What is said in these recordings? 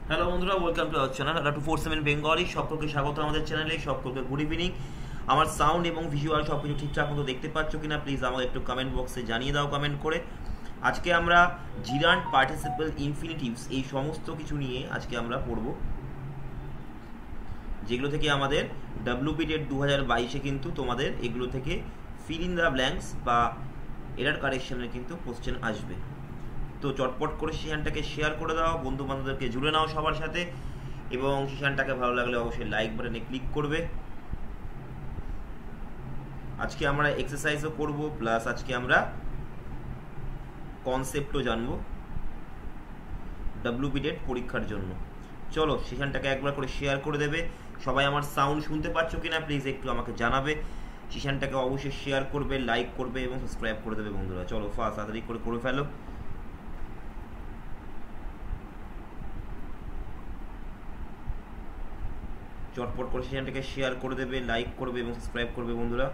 Hello বন্ধুরা, welcome to our channel 247 Bengali. সকলকে স্বাগত আমাদের চ্যানেলে। সকলকে গুড ইভিনিং। আমার সাউন্ড এবং ভিজুয়াল সব কিছু ঠিকঠাক মতো দেখতে পাচ্ছ কিনা প্লিজ আমাকে একটু কমেন্ট বক্সে জানিয়ে দাও কমেন্ট করে। আজকে আমরা জিরান্ড পার্টিসিপল ইনফিনিটিভস এই সমস্ত কিছু নিয়ে আজকে আমরা পড়ব, যেগুলো থেকে আমাদের ডাব্লিউপি টেট 2022-এ কিন্তু তোমাদের এগুলো থেকে ফিল ইন দ্য ব্ল্যাঙ্কস বা এরার কারেকশনের কিন্তু কোশ্চেন আসবে। তো চটপট করে সেশনটাকে শেয়ার করে দাও, বন্ধু বান্ধবদেরকে জুড়ে নাও সবার সাথে, এবং সেশনটাকে ভালো লাগলে অবশ্যই লাইক বাটনে ক্লিক করবে। আজকে আমরা এক্সারসাইজও করব, প্লাস আজকে আমরা কনসেপ্টও জানবো ডাব্লিউপি টেট পরীক্ষার জন্য। চলো সেশনটাকে একবার করে শেয়ার করে দেবে। সবাই আমার সাউন্ড শুনতে পাচ্ছ কিনা প্লিজ একটু আমাকে জানাবে। সেশনটাকে অবশ্যই শেয়ার করবে, লাইক করবে এবং সাবস্ক্রাইব করে দেবে বন্ধুরা। চলো ফাস্ট তাড়াতাড়ি করে ফেলো। চটপট করে সেশনটাকে শেয়ার করে দেবে, লাইক করবে এবং সাবস্ক্রাইব করবে বন্ধুরা।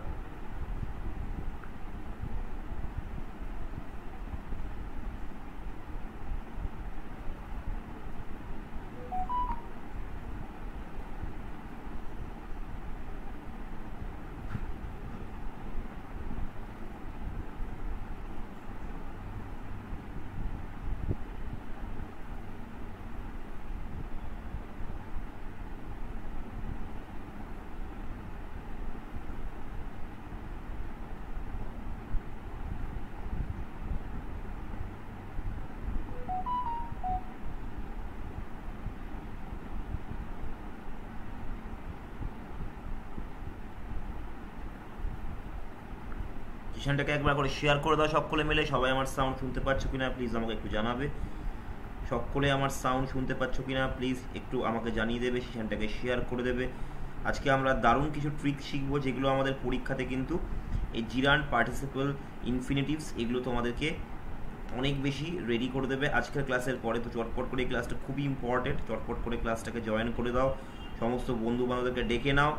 সেশনটাকে একবার করে শেয়ার করে দাও সকলে মিলে। সবাই আমার সাউন্ড শুনতে পাচ্ছ কিনা প্লিজ আমাকে একটু জানাবে। সকলে আমার সাউন্ড শুনতে পাচ্ছ কিনা প্লিজ একটু আমাকে জানিয়ে দেবে, সেশনটাকে শেয়ার করে দেবে। আজকে আমরা দারুণ কিছু ট্রিক শিখবো, যেগুলো আমাদের পরীক্ষাতে কিন্তু এই জিরান্ড পার্টিসিপল ইনফিনিটিভস এগুলো তোমাদেরকে অনেক বেশি রেডি করে দেবে আজকের ক্লাসের পরে। তো চটপট করে এই ক্লাসটা খুবই ইম্পর্টেন্ট, চটপট করে ক্লাসটাকে জয়েন করে দাও, সমস্ত বন্ধু বান্ধবদেরকে ডেকে নাও।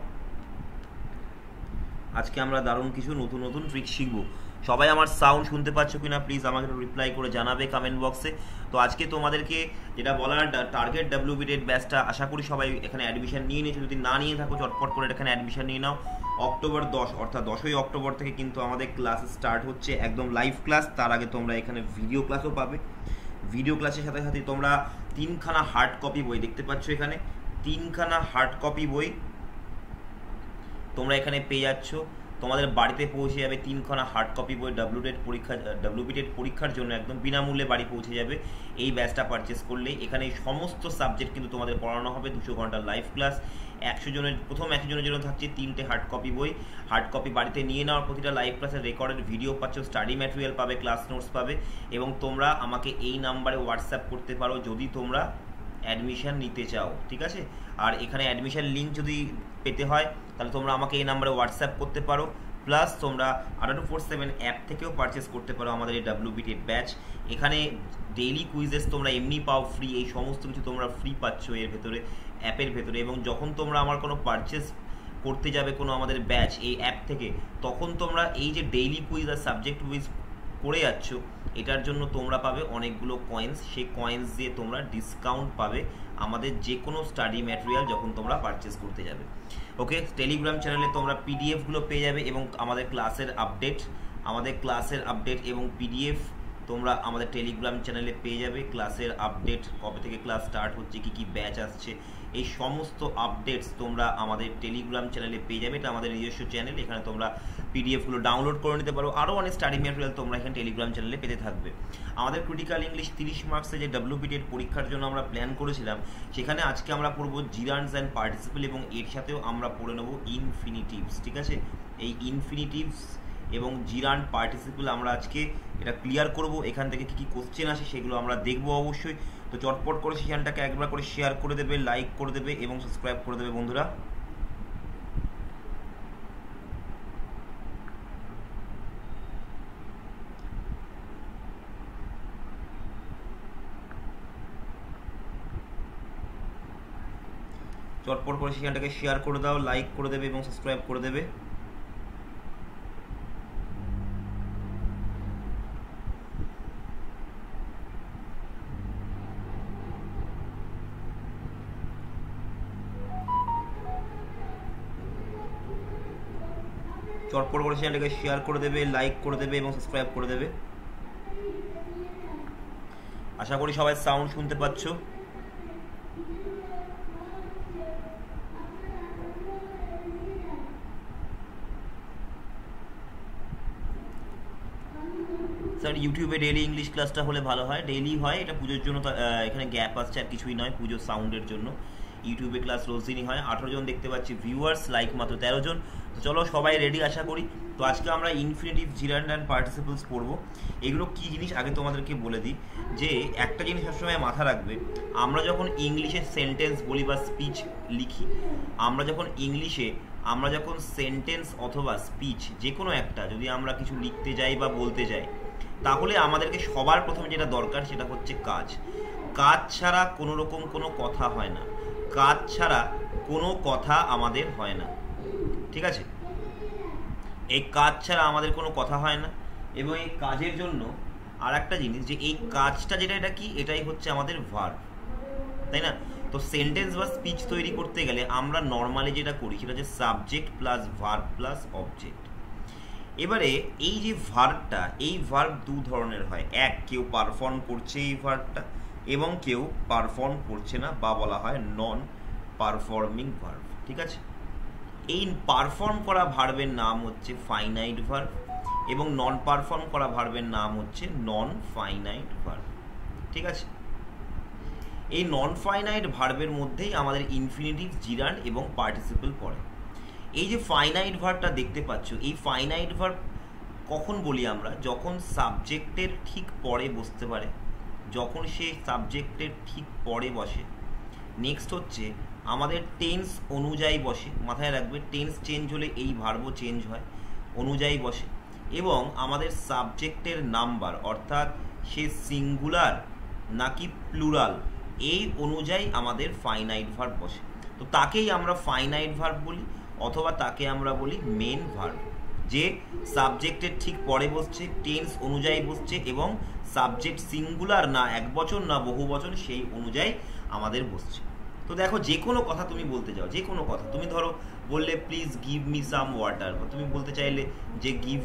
আজকে আমরা দারুণ কিছু নতুন নতুন ট্রিক শিখবো। সবাই আমার সাউন্ড শুনতে পাচ্ছ কিনা প্লিজ আমাকে রিপ্লাই করে জানাবে কমেন্ট বক্সে। তো আজকে তোমাদেরকে যেটা বলার, টার্গেট ডাব্লিউপি টেট ব্যাচটা আশা করি সবাই এখানে অ্যাডমিশন নিয়ে নিয়েছো। যদি না নিয়ে থাকো চটপট করে এখানে অ্যাডমিশন নিয়ে নাও। অক্টোবর 10 অর্থাৎ 10ই অক্টোবর থেকে কিন্তু আমাদের ক্লাস স্টার্ট হচ্ছে, একদম লাইভ ক্লাস। তার আগে তোমরা এখানে ভিডিও ক্লাসও পাবে। ভিডিও ক্লাসের সাথে সাথে তোমরা 3খানা হার্ড কপি বই দেখতে পাচ্ছ, এখানে 3খানা হার্ড কপি বই তোমরা এখানে পেয়ে যাচ্ছ। তোমাদের বাড়িতে পৌঁছে যাবে 3খানা হার্ড কপি বই ডাব্লিউপি টেট পরীক্ষার জন্য একদম বিনামূল্যে বাড়ি পৌঁছে যাবে এই ব্যাচটা পারচেস করলে। এখানে সমস্ত সাবজেক্ট কিন্তু তোমাদের পড়ানো হবে, 200 ঘন্টার লাইভ ক্লাস। 100 জনের প্রথম 100 জনের জন্য থাকছে 3টে হার্ড কপি বই। হার্ড কপি বাড়িতে নিয়ে নেওয়ার প্রতিটা লাইভ ক্লাসের রেকর্ডেড ভিডিও পাচ্ছ, স্টাডি ম্যাটেরিয়াল পাবে, ক্লাস নোটস পাবে। এবং তোমরা আমাকে এই নাম্বারে হোয়াটসঅ্যাপ করতে পারো যদি তোমরা অ্যাডমিশন নিতে চাও, ঠিক আছে। আর এখানে অ্যাডমিশন লিঙ্ক যদি পেতে হয় তাহলে তোমরা আমাকে এই নাম্বারে হোয়াটসঅ্যাপ করতে পারো। প্লাস তোমরা 247 অ্যাপ থেকেও পারচেস করতে পারো আমাদের এই ডাব্লিউপি টেট ব্যাচ। এখানে ডেইলি কুইজেস তোমরা এমনি পাও ফ্রি, এই সমস্ত কিছু তোমরা ফ্রি পাচ্ছ এর ভেতরে, অ্যাপের ভেতরে। এবং যখন তোমরা আমার কোনো পারচেস করতে যাবে কোনো আমাদের ব্যাচ এই অ্যাপ থেকে, তখন তোমরা এই যে ডেইলি কুইজ আর সাবজেক্ট কুইজ করে যাচ্ছ, এটার জন্য তোমরা পাবে অনেকগুলো কয়েন্স। সেই কয়েন্স দিয়ে তোমরা ডিসকাউন্ট পাবে আমাদের যে কোনো স্টাডি ম্যাটেরিয়াল যখন তোমরা পারচেস করতে যাবে। ওকে, টেলিগ্রাম চ্যানেলে তোমরা পিডিএফগুলো পেয়ে যাবে এবং আমাদের ক্লাসের আপডেট এবং পিডিএফ তোমরা আমাদের টেলিগ্রাম চ্যানেলে পেয়ে যাবে। ক্লাসের আপডেট, কবে থেকে ক্লাস স্টার্ট হচ্ছে, কী কী ব্যাচ আসছে, এই সমস্ত আপডেটস তোমরা আমাদের টেলিগ্রাম চ্যানেলে পেয়ে যাবে। এটা আমাদের নিজস্ব চ্যানেল, এখানে তোমরা পিডিএফগুলো ডাউনলোড করে নিতে পারো। আরও অনেক স্টাডি ম্যাটেরিয়াল তোমরা এখানে টেলিগ্রাম চ্যানেলে পেতে থাকবে। আমাদের ক্রিটিক্যাল ইংলিশ 30 মার্কসে যে ডাব্লিউপি টেট পরীক্ষার জন্য আমরা প্ল্যান করেছিলাম, সেখানে আজকে আমরা পড়বো জিরান্ডস অ্যান্ড পার্টিসিপল এবং এর সাথেও আমরা পড়ে নেবো ইনফিনিটিভস, ঠিক আছে। এই ইনফিনিটিভস এবং জিরান্ড পার্টিসিপল আমরা আজকে এটা ক্লিয়ার করব। এখান থেকে কী কী কোশ্চেন আসে সেগুলো আমরা দেখবো অবশ্যই। তো চটপট করে সেশনটাকে একবার করে শেয়ার করে দেবে, লাইক করে দেবে এবং সাবস্ক্রাইব করে দেবে বন্ধুরা। চটপট করে সেশনটাকে শেয়ার করে দাও, লাইক করে দেবে এবং সাবস্ক্রাইব করে দেবে। চটপট করে চ্যানেলটাকে শেয়ার করে দেবে, লাইক করে দেবে এবং সাবস্ক্রাইব করে দেবে। আশা করি সবাই সাউন্ড শুনতে পাচ্ছ। স্যার ইউটিউবে ডেইলি ইংলিশ ক্লাসটা হলে ভালো হয়। ডেইলি হয়, এটা পুজোর জন্য এখানে গ্যাপ আসছে, আর কিছুই নয়, পুজোর সাউন্ডের জন্য ইউটিউবে ক্লাস রোজ দিনই হয়। 18 জন দেখতে পাচ্ছি ভিউয়ার্স, লাইক মাত্র 13 জন। তো চলো সবাই রেডি আশা করি। তো আজকে আমরা ইনফিনিটিভ, জিরান্ড অ্যান্ড পার্টিসিপলস পড়বো। এগুলো কী জিনিস আগে তোমাদেরকে বলে দিই, যে একটা জিনিস সবসময় মাথা রাখবে, আমরা যখন ইংলিশে সেন্টেন্স বলি বা স্পিচ লিখি, আমরা যখন সেন্টেন্স অথবা স্পিচ যে কোনো একটা যদি আমরা কিছু লিখতে যাই বা বলতে যাই, তাহলে আমাদেরকে সবার প্রথমে যেটা দরকার সেটা হচ্ছে কাজ। কাজ ছাড়া কোনো রকম কোনো কথা হয় না, কাজ ছাড়া কোনো কথা আমাদের হয় না, ঠিক আছে? এই কাজ ছাড়া আমাদের কোনো কথা হয় না। এবং এই কাজের জন্য আর একটা জিনিস, যে এই কাজটা যেটা, এটা কি, এটাই হচ্ছে আমাদের ভার্ব, তাই না? তো সেন্টেন্স বা স্পিচ তৈরি করতে গেলে আমরা নর্মালি যেটা করি সেটা হচ্ছে subject plus verb plus object. এবারে এই যে ভার্বটা, এই ভার্ব দু ধরনের হয়। এক, কেউ পারফর্ম করছে এই ভার্বটা, এবং কেউ পারফর্ম করছে না, বা বলা হয় নন পারফর্মিং ভার্ব, ঠিক আছে? এই পারফর্ম করা ভার্বের নাম হচ্ছে ফাইনাইট ভার্ব, এবং নন পারফর্ম করা ভার্বের নাম হচ্ছে নন ফাইনাইট ভার্ব, ঠিক আছে? এই নন ফাইনাইট ভার্বের মধ্যেই আমাদের ইনফিনিটিভ, জিরান্ড এবং পার্টিসিপল পড়ে। এই যে ফাইনাইট ভার্বটা দেখতে পাচ্ছ, এই ফাইনাইট ভার্ব কখন বলি আমরা? যখন সাবজেক্টের ঠিক পরে বসতে পারে, যখন সে সাবজেক্টের ঠিক পরে বসে। নেক্সট হচ্ছে আমাদের টেন্স অনুযায়ী বসে, মাথায় রাখবে, টেন্স চেঞ্জ হলে এই ভার্বও চেঞ্জ হয়, অনুযায়ী বসে। এবং আমাদের সাবজেক্টের নাম্বার, অর্থাৎ সে সিঙ্গুলার নাকি প্লুরাল, এই অনুযায়ী আমাদের ফাইনাইট ভার্ব বসে। তো তাকেই আমরা ফাইনাইট ভার্ব বলি, অথবা তাকে আমরা বলি মেন ভার্ব, যে সাবজেক্টের ঠিক পরে বসছে, টেন্স অনুযায়ী বসছে, এবং সাবজেক্ট সিঙ্গুলার না একবচন না বহুবচন সেই অনুযায়ী আমাদের বসছে। তো দেখো, যে কোনো কথা তুমি বলতে যাও, যে কোনো কথা তুমি ধরো বললে please give me some water, বা তুমি বলতে চাইলে যে গিভ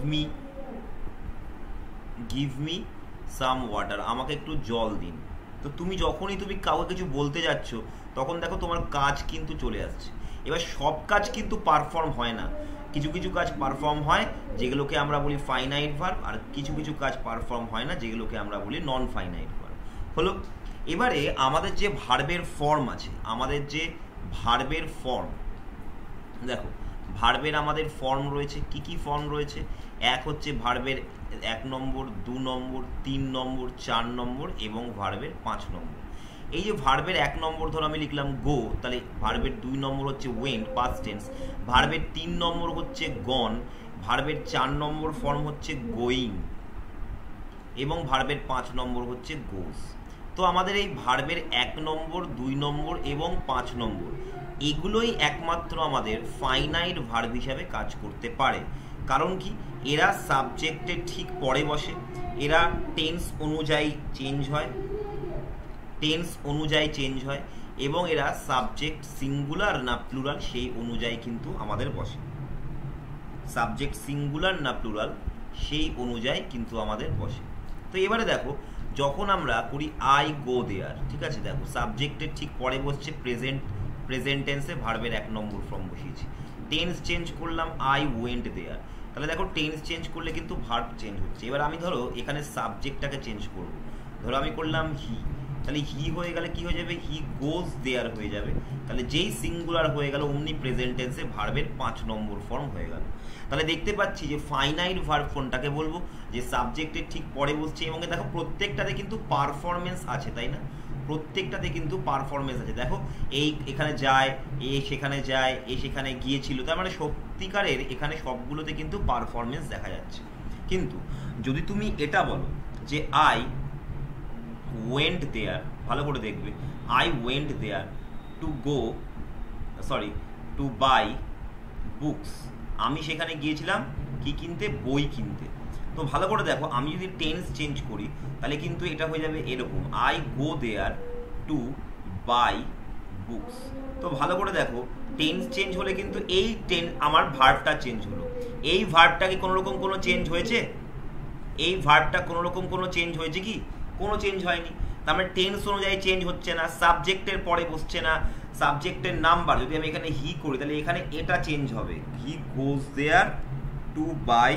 মি সাম ওয়াটার, আমাকে একটু জল দিন। তো তুমি যখনই তুমি কাউকে কিছু বলতে যাচ্ছ, তখন দেখো তোমার কাজ কিন্তু চলে আসছে। এবার সব কাজ কিন্তু পারফর্ম হয় না, কিছু কিছু কাজ পারফর্ম হয় যেগুলোকে আমরা বলি ফাইনাইট ভার্ব, আর কিছু কিছু কাজ পারফর্ম হয় না যেগুলোকে আমরা বলি নন ফাইনাইট ভার্ব। হলো, এবারে আমাদের যে ভার্বের ফর্ম আছে, আমাদের যে ভার্বের ফর্ম, দেখো ভার্বের আমাদের ফর্ম রয়েছে। কি কি ফর্ম রয়েছে? এক হচ্ছে ভার্বের 1 নম্বর, 2 নম্বর, 3 নম্বর, 4 নম্বর এবং ভার্বের 5 নম্বর। এই যে ভার্বের 1 নম্বর ধরো আমি লিখলাম গো, তাহলে ভার্বের 2 নম্বর হচ্ছে ওয়েন্ট পাস্ট টেন্স, ভার্বের 3 নম্বর হচ্ছে গন, ভার্বের 4 নম্বর ফর্ম হচ্ছে গোয়িং, এবং ভার্বের 5 নম্বর হচ্ছে গোস। তো আমাদের এই ভার্বের 1 নম্বর, 2 নম্বর এবং 5 নম্বর, এগুলোই একমাত্র আমাদের ফাইনাইট ভার্ব হিসাবে কাজ করতে পারে। কারণ কি? এরা সাবজেক্টের ঠিক পরে বসে, এরা টেন্স অনুযায়ী চেঞ্জ হয়, এবং এরা সাবজেক্ট সিঙ্গুলার না প্লুরাল সেই অনুযায়ী কিন্তু আমাদের বসে। সাবজেক্ট সিঙ্গুলার না প্লুরাল সেই অনুযায়ী কিন্তু আমাদের বসে। তো এবারে দেখো, যখন আমরা করি আই গো দেয়ার, ঠিক আছে, দেখো সাবজেক্টের ঠিক পরে বসছে প্রেজেন্ট টেন্সে ভার্বের 1 নম্বর ফর্ম বসিয়েছি। টেন্স চেঞ্জ করলাম আই ওয়েন্ট দেয়ার, তাহলে দেখো টেন্স চেঞ্জ করলে কিন্তু ভার্ব চেঞ্জ হচ্ছে। এবার আমি ধরো এখানে সাবজেক্টটাকে চেঞ্জ করব, ধরো আমি করলাম হি, তাহলে হি হয়ে গেলে কি হয়ে যাবে? হি গোজ দেয়ার হয়ে যাবে। তাহলে যেই সিঙ্গুলার হয়ে গেল অমনি প্রেজেন্ট টেন্সে ভার্বের 5 নম্বর ফর্ম হয়ে গেল। তাহলে দেখতে পাচ্ছি যে ফাইনাইট ভার্ব কোনটাকে বলবো? যে সাবজেক্টের ঠিক পরে বসছে, এবং দেখো প্রত্যেকটাতে কিন্তু পারফরমেন্স আছে, তাই না? প্রত্যেকটাতে কিন্তু পারফরমেন্স আছে। দেখো এই এখানে যায়, এ সেখানে যায়, এ সেখানে গিয়েছিল, তার মানে সত্যিকারের এখানে সবগুলোতে কিন্তু পারফরমেন্স দেখা যাচ্ছে। কিন্তু যদি তুমি এটা বলো যে আই ওয়েন্ট দেয়ার, ভালো করে দেখবে, I went there to buy books, আমি সেখানে গিয়েছিলাম কি কিনতে? বই কিনতে। তো ভালো করে দেখো, আমি যদি টেন্স চেঞ্জ করি তাহলে কিন্তু এটা হয়ে যাবে এরকম, I go there to buy books. তো ভালো করে দেখো, টেন্স চেঞ্জ হলে কিন্তু এই আমার ভার্বটা চেঞ্জ হলো। এই ভার্বটা কি কোনো রকম কোনো চেঞ্জ হয়েছে? এই ভার্বটা কোনো রকম কোনো চেঞ্জ হয়েছে কি? কোনো চেঞ্জ হয়নি। তার মানে টেন্স অনুযায়ী চেঞ্জ হচ্ছে না, সাবজেক্টের পরে বসছে না, সাবজেক্টের নাম্বার যদি আমি এখানে হি করি তাহলে এখানে এটা চেঞ্জ হবে, he goes there to buy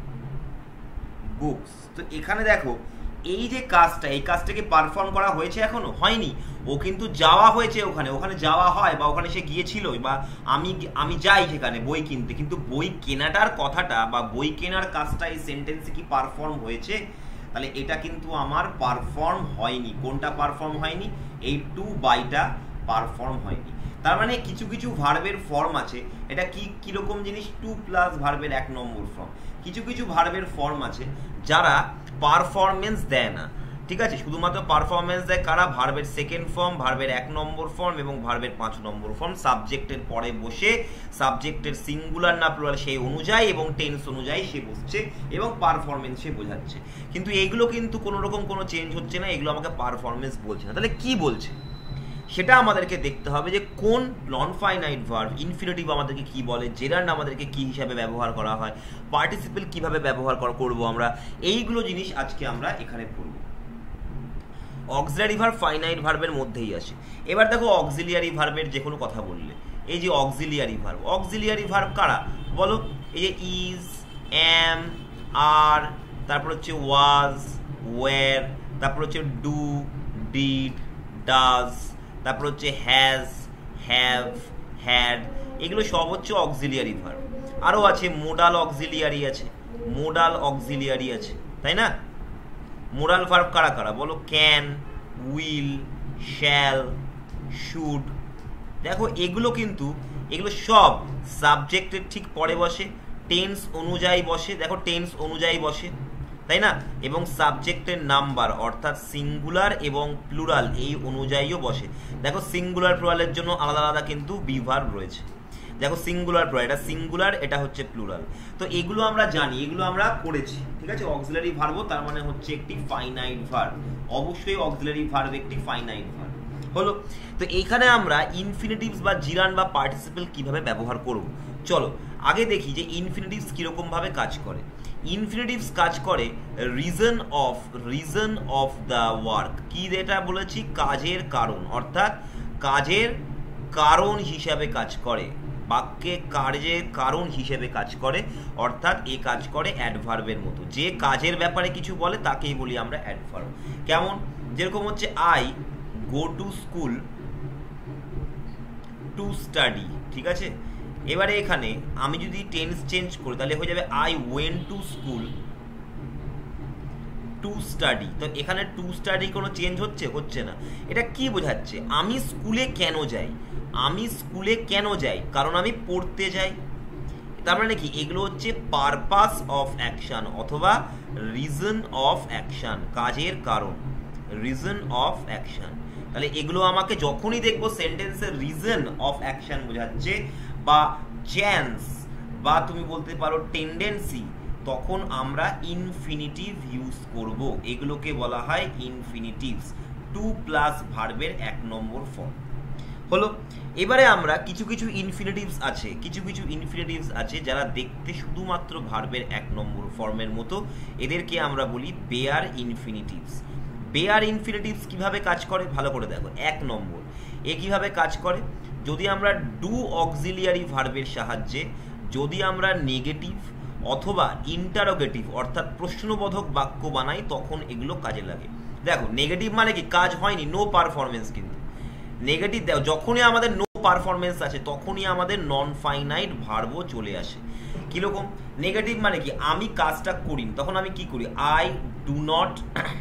books. তো এখানে দেখো এই যে কাজটা, এই কাজটাকে পারফর্ম করা হয়েছে? এখনো হয়নি। ও কিন্তু যাওয়া হয়েছে ওখানে, ওখানে যাওয়া হয় বা ওখানে সে গিয়েছিল, বা আমি যাই সেখানে বই কিনতে, কিন্তু বই কেনাটার কথাটা বা বই কেনার কাজটা এই সেন্টেন্সে কি পারফর্ম হয়েছে? তাহলে এটা কিন্তু আমার পারফর্ম হয়নি। কোনটা পারফর্ম হয়নি? এই টু বাইটা পারফর্ম হয়নি। তার মানে কিছু কিছু ভার্বের ফর্ম আছে, এটা কিরকম জিনিস? টু প্লাস ভার্বের 1 নম্বর ফর্ম। কিছু কিছু ভার্বের ফর্ম আছে যারা পারফরমেন্স দেয় না, ঠিক আছে? শুধুমাত্র পারফরমেন্স দেয় কারা? ভার্বের 2nd ফর্ম, ভার্বের 1 নম্বর ফর্ম এবং ভার্বের 5 নম্বর ফর্ম, সাবজেক্টের পরে বসে সাবজেক্টের সিঙ্গুলার না প্লুরাল সেই অনুযায়ী এবং টেন্স অনুযায়ী সে বসছে এবং পারফরমেন্স সে বোঝাচ্ছে। কিন্তু এইগুলো কিন্তু কোনো রকম কোনো চেঞ্জ হচ্ছে না, এগুলো আমাকে পারফরমেন্স বলছে না। তাহলে কি বলছে সেটা আমাদেরকে দেখতে হবে, যে কোন নন ফাইনাইট ভার্ব, ইনফিনিটিভ আমাদেরকে কি বলে, জেরান্ড আমাদেরকে কি হিসাবে ব্যবহার করা হয়, পার্টিসিপল কিভাবে ব্যবহার করব আমরা, এইগুলো জিনিস আজকে আমরা এখানে পড়ব। অক্সিলিয়ারি ভার্ব ফাইনাইট ভার্বের মধ্যেই আসে। এবার দেখো অক্সিলিয়ারি ভার্বের যে কোনো কথা বললে, এই যে অক্সিলিয়ারি ভার্ব কারা বলো? এই যে ইজ, এম, আর, তারপর হচ্ছে ওয়াজ, ওয়ার, তারপর হচ্ছে ডু, ডিড, ডাজ, তারপর হচ্ছে হ্যাজ, হ্যাভ, হ্যাড, এগুলো সব হচ্ছে অক্সিলিয়ারি ভার্ব। আরও আছে মোডাল অক্সিলিয়ারি আছে, তাই না? মোডাল ভার্ব কারা কারা বলো? Can, will, shall, should. দেখো এগুলো সব সাবজেক্টের ঠিক পরে বসে, টেন্স অনুযায়ী বসে, দেখো টেন্স অনুযায়ী বসে, তাই না? এবং সাবজেক্টের নাম্বার অর্থাৎ সিঙ্গুলার এবং প্লুরাল এই অনুযায়ীও বসে। দেখো সিঙ্গুলার প্লুরালের জন্য আলাদা আলাদা কিন্তু বি ভার্ব রয়েছে। দেখো সিঙ্গুলার প্লুরাল, এটা সিঙ্গুলার, এটা হচ্ছে প্লুরাল। তো এগুলো আমরা জানি, এগুলো আমরা করেছি, ঠিক আছে? অক্সিলারি ভার্বও তার মানে হচ্ছে একটি ফাইনাইট ভার্ব। অবশ্যই অক্সিলারি ভার্ব একটি ফাইনাইট ভার্ব হলো। তো এইখানে আমরা ইনফিনিটিভস বা জিরান বা পার্টিসিপল কিভাবে ব্যবহার করব, চলো আগে দেখি যে ইনফিনিটিভস কিরকম ভাবে কাজ করে। ইনফিনিটিভস কাজ করে রিজন অফ দ্য ওয়ার্ক। কি যেটা বলেছি? কাজের কারণ, অর্থাৎ কাজের কারণ হিসাবে কাজ করে, বাক্যে কাজের কারণ হিসেবে কাজ করে, অর্থাৎ এ কাজ করে অ্যাডভার্বের মতো। যে কাজের ব্যাপারে কিছু বলে তাকেই বলি আমরা অ্যাডভার্ব। কেমন? যেরকম হচ্ছে I go to school to study, ঠিক আছে? এবারে এখানে আমি যদি টেন্স চেঞ্জ করি তাহলে হয়ে যাবে I went to school to study. তো এখানে টু স্টাডি কোনো চেঞ্জ হচ্ছে না। এটা কি বোঝাচ্ছে? আমি স্কুলে কেন যাই? কারণ আমি পড়তে যাই। তার মানে কি? এগুলো হচ্ছে পারপাস অফ অ্যাকশন অথবা রিজন অফ অ্যাকশন, কাজের কারণ, রিজন অফ অ্যাকশন। তাহলে এগুলো আমাকে যখনই দেখবো সেন্টেন্সের রিজন অফ অ্যাকশন বোঝাচ্ছে বা চান্স বা তুমি বলতে পারো টেন্ডেন্সি, তখন আমরা ইনফিনিটিভ ইউজ করব। এগুলোকে বলা হয় ইনফিনিটিভস, টু প্লাস ভার্বের 1 নম্বর ফর্ম হলো। এবারে আমরা কিছু কিছু ইনফিনিটিভস আছে যারা দেখতে শুধুমাত্র ভার্বের 1 নম্বর ফর্মের মতো, এদেরকে আমরা বলি বেয়ার ইনফিনিটিভস। বেয়ার ইনফিনিটিভস কিভাবে কাজ করে ভালো করে দেখো। 1 নম্বর, এ কিভাবে কাজ করে? যদি আমরা ডু অক্সিলিয়ারি ভার্বের সাহায্যে যদি আমরা নেগেটিভ অথবা ইন্টারোগেটিভ অর্থাৎ প্রশ্নবোধক বাক্য বানাই তখন এগুলো কাজে লাগে। দেখো নেগেটিভ মানে কি? কাজ হয়নি, নো পারফরমেন্স। কিন্তু নেগেটিভ দেখো যখনই আমাদের নো পারফরমেন্স আছে তখনই আমাদের নন ফাইনাইট ভার্বও চলে আসে। কিরকম? নেগেটিভ মানে কি? আমি কাজটা করিনি, তখন আমি কি করি? I do not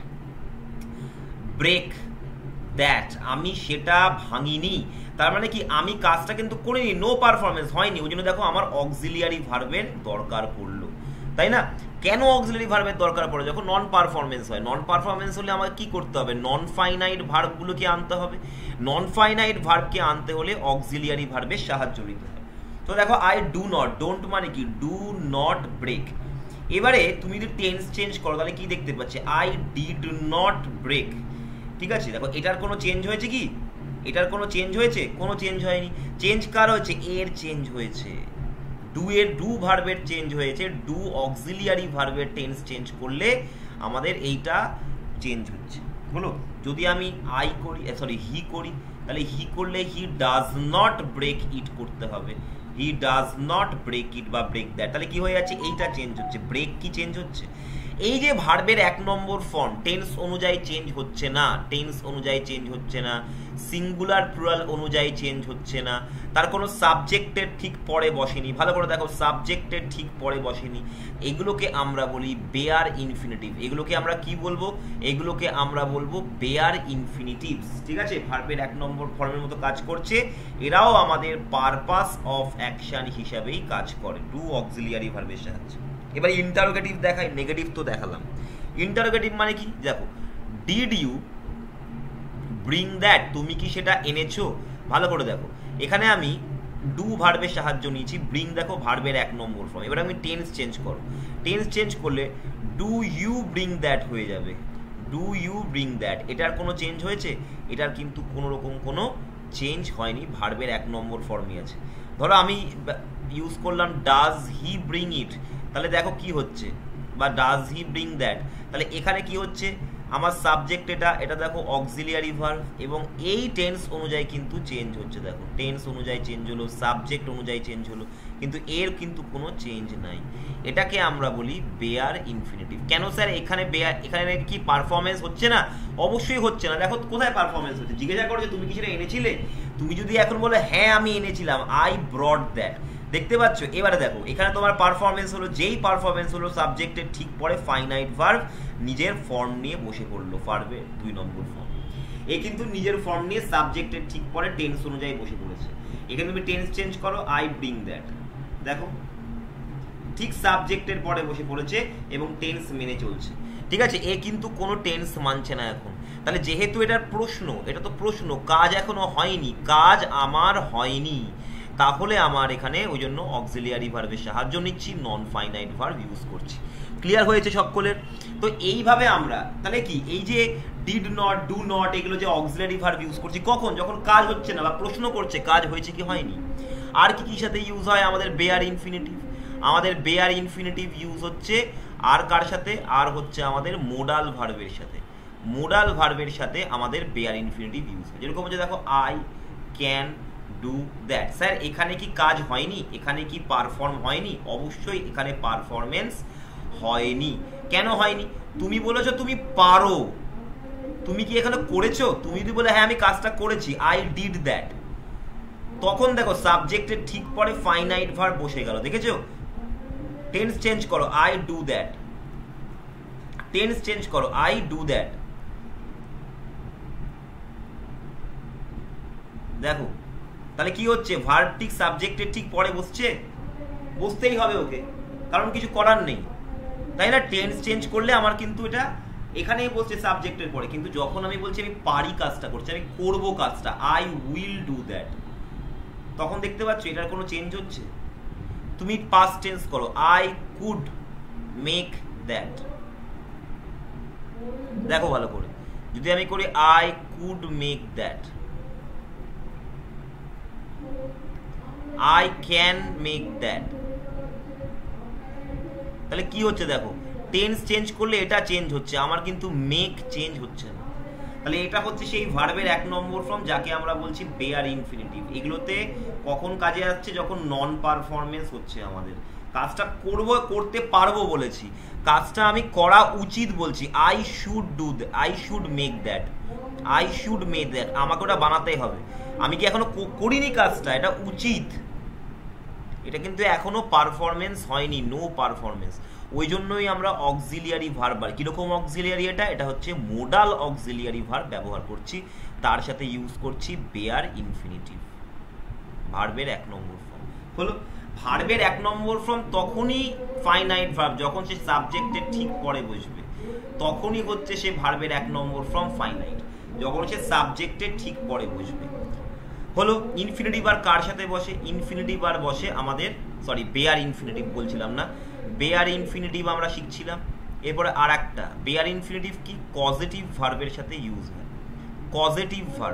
break that, আমি সেটা ভাঙিনি। তার মানে কি? আমি কাজটা কিন্তু করিনি, নো পারফরমেন্স হয়নি, ওই জন্য দেখো আমার অক্সিলিয়ারি ভার্বের দরকার পড়লো, তাই না? কেন অক্সিলিয়ারি ভার্বের দরকার পড়ে? যখন নন পারফরমেন্স হয়। নন পারফরমেন্স হলে আমাকে কি করতে হবে? নন ফাইনাইট ভার্বগুলোকে আনতে হবে। নন ফাইনাইট ভার্বকে আনতে হলে অক্সিলিয়ারি ভার্বের সাহায্য নিতে হবে। তো দেখো আই ডু নট, ডোন্ট মানে কি? Do not break. এবারে তুমি যদি টেন্স চেঞ্জ করো তাহলে কি দেখতে পাচ্ছি? আই ডিড নট ব্রেক, ঠিক আছে? দেখো এটার কোনো চেঞ্জ হয়েছে কি? এটার কোনো চেঞ্জ হয়েছে? কোনো চেঞ্জ হয়নি। চেঞ্জ কার হয়েছে? এর চেঞ্জ হয়েছে। ডু এর ডু ভার্বের চেঞ্জ হয়েছে। ডু অক্সিলিয়ারি ভার্বের টেন্স চেঞ্জ করলে আমাদের এইটা চেঞ্জ হচ্ছে। হলো, যদি আমি আই করি, সরি হি করি, তাহলে হি করলে he does not break it করতে হবে। He does not break it বা ব্রেক দ্যাট, তাহলে কি হয়ে যাচ্ছে? এইটা চেঞ্জ হচ্ছে। ব্রেক কি চেঞ্জ হচ্ছে? এই যে ভার্বের 1 নম্বর ফর্ম টেন্স অনুযায়ী চেঞ্জ হচ্ছে না, টেন্স অনুযায়ী চেঞ্জ হচ্ছে না, সিঙ্গুলার প্লুরাল অনুযায়ী চেঞ্জ হচ্ছে না, তার কোনো সাবজেক্টের ঠিক পরে বসেনি। ভালো করে দেখো, সাবজেক্টের ঠিক পরে বসেনি। এগুলোকে আমরা বলি বেয়ার ইনফিনিটিভ। এগুলোকে আমরা কি বলবো? এগুলোকে আমরা বলবো বেয়ার ইনফিনিটিভস। ঠিক আছে, ভার্বের 1 নম্বর ফর্মের মতো কাজ করছে। এরাও আমাদের পারপাস অফ অ্যাকশন হিসাবেই কাজ করে, টু অক্সিলিয়ারি ভার্বের সাহায্যে। এবার ইন্টারোগেটিভ দেখাই, নেগেটিভ তো দেখালাম। ইন্টারোগেটিভ মানে কি? দেখো, ডিড ইউ ব্রিং দ্যাট, তুমি কি সেটা এনেছো? ভালো করে দেখো, এখানে আমি ডু ভার্বের সাহায্য নিয়েছি। ব্রিং দেখো ভার্বের 1 নম্বর ফর্ম। এবার আমি টেন্স চেঞ্জ করো, টেন্স চেঞ্জ করলে ডু ইউ ব্রিং দ্যাট হয়ে যাবে। ডু ইউ ব্রিং দ্যাট, এটার কোনো চেঞ্জ হয়েছে? এটার কিন্তু কোনো রকম কোনো চেঞ্জ হয়নি, ভার্বের 1 নম্বর ফর্মই আছে। ধরো আমি ইউজ করলাম ডাজ হি ব্রিং ইট, তাহলে দেখো কি হচ্ছে, বা ডাজ হি ব্রিং দ্যাট, তাহলে এখানে কি হচ্ছে? আমার সাবজেক্ট এটা দেখো অক্সিলিয়ারি ভার্ব, এবং এই টেন্স অনুযায়ী কিন্তু চেঞ্জ হচ্ছে। দেখো টেন্স অনুযায়ী চেঞ্জ হলো, সাবজেক্ট অনুযায়ী চেঞ্জ হলো, কিন্তু এর কিন্তু কোনো চেঞ্জ নাই। এটাকে আমরা বলি বেয়ার ইনফিনিটিভ। কেন স্যার এখানে বেয়ার, এখানে কি পারফরমেন্স হচ্ছে না? অবশ্যই হচ্ছে না। দেখো কোথায় পারফরমেন্স হচ্ছে, জিজ্ঞাসা করো যে তুমি কি সেটা এনেছিলে? তুমি যদি এখন বলো হ্যাঁ আমি এনেছিলাম, আই ব্রট দ্যাট, দেখতে পাচ্ছ? এবারে দেখো এখানে তোমার পারফরমেন্স হলো, যেই পারফরমেন্স হলো সাবজেক্টের ঠিক পরে ফাইনাইট ভার্ব নিজের ফর্ম নিয়ে বসে পড়লো, ভার্বের 2 নম্বর ফর্ম। এ কিন্তু নিজের ফর্ম নিয়ে সাবজেক্টের ঠিক পরে টেন্স অনুযায়ী বসে পড়েছে। এখানে তুমি টেন্স চেঞ্জ করো, আই ব্রিং দ্যাট, দেখো ঠিক সাবজেক্টের পরে বসে পড়েছে এবং টেন্স মেনে চলছে। ঠিক আছে, এ কিন্তু কোনো টেন্স মানছে না এখন। তাহলে যেহেতু এটার প্রশ্ন, এটা তো প্রশ্ন, কাজ এখনো হয়নি, কাজ আমার হয়নি, তাহলে আমার এখানে ওই জন্য অক্সিলিয়ারি ভার্বের সাহায্য নিচ্ছি, নন ফাইনাইট ভার্ব ইউজ করছি। ক্লিয়ার হয়েছে সকলের? তো এইভাবে আমরা তাহলে কি, এই যে ডিড নট, ডু নট, এগুলো যে অক্সিলিয়ারি ভার্ব ইউজ করছি কখন? যখন কাজ হচ্ছে না বা প্রশ্ন করছে কাজ হয়েছে কি হয়নি। আর কি কি সাথে ইউজ হয়? আমাদের বেয়ার ইনফিনিটিভ। আমাদের বেয়ার ইনফিনিটিভ ইউজ হচ্ছে আর কার সাথে? আর হচ্ছে আমাদের মোডাল ভার্বের সাথে। মোডাল ভার্বের সাথে আমাদের বেয়ার ইনফিনিটিভ ইউজ হয়। যেরকম হচ্ছে দেখো, I can do that. Sir এখানে কি কাজ হয়নি? এখানে কি পারফর্ম হয়নি? অবশ্যই এখানে পারফরমেন্স হয়নি। কেন হয়নি? তুমি বলেছো তুমি পারো, তুমি কি এখানে করেছো? তুমি যদি বলে হ্যাঁ আমি কাজটা করেছি, আই ডিড দ্যাট, তখন দেখো সাবজেক্টের ঠিক পরে ফাইনাইট ভার্ব বসে গেল, দেখেছো? টেন্স চেঞ্জ করো, I do that, tense change করো, আই ডু দ্যাট, দেখো তাহলে কি হচ্ছে? ভার্ব ঠিক সাবজেক্টের ঠিক পরে বসছে, বসতেই হবে ওকে, কারণ কিছু করার নেই, তাই না? টেন্স চেঞ্জ করলে আমার কিন্তু এটা এখানেই বসছে সাবজেক্টের পরে, কিন্তু যখন আমি বলছি আমি পারি কাজটা করছি, আমি করবো কাজটা, আই উইল ডু দ্যাট, তখন দেখতে পাচ্ছ এটার কোনো চেঞ্জ হচ্ছে। তুমি পাস্ট টেন্স করো, আই কুড মেক দ্যাট, দেখো ভালো করে, যদি আমি করি I could make that, I can make that, তাহলে কি হচ্ছে? দেখো টেন্স চেঞ্জ করলে এটা চেঞ্জ হচ্ছে, আমার কিন্তু মেক চেঞ্জ হচ্ছে না। তাহলে এটা হচ্ছে সেই ভার্বের 1 নম্বর ফর্ম, যাকে আমরা বলছি বেয়ার ইনফিনিটিভ। এগুলোতে কখন কাজে আসছে? যখন নন পারফরমেন্স হচ্ছে, আমাদের কাজটা করবো, করতে পারবো বলেছি, কাজটা আমি করা উচিত বলছি, I should do, I should make that, I should make that, আমাকে ওটা বানাতেই হবে। আমি কি এখনো করিনি কাজটা, এটা উচিত, এটা কিন্তু এখনো পারফরমেন্স হয়নি, নো পারফরমেন্স। ওই জন্যই আমরা অক্সিলিয়ারি ভার্ব, কিরকম অক্সিলিয়ারি, এটা হচ্ছে মোডাল অক্সিলিয়ারি ভার্ব ব্যবহার করছি, তার সাথে ইউজ করছি বেয়ার ইনফিনিটিভ, ভার্বের 1 নম্বর ফর্ম। হলো, ভার্বের 1 নম্বর ফর্ম তখনই ফাইনাইট ভার্ব, যখন সে সাবজেক্টের ঠিক পরে বসবে, তখনই হচ্ছে সে ভার্বের 1 নম্বর ফর্ম ফাইনাইট, যখন সে সাবজেক্টের ঠিক পরে বসবে। হলো, ইনফিনিটিভ আর কার সাথে বসে? ইনফিনিটিভ আর বসে আমাদের, সরি বেয়ার ইনফিনিটিভ বলছিলাম না, বেয়ার ইনফিনিটিভ আমরা শিখছিলাম। এরপরে আর একটা বেয়ার ইনফিনিটিভ কি, কজেটিভ ভার্বের সাথে ইউজ হয়। কজেটিভ ভার্ব,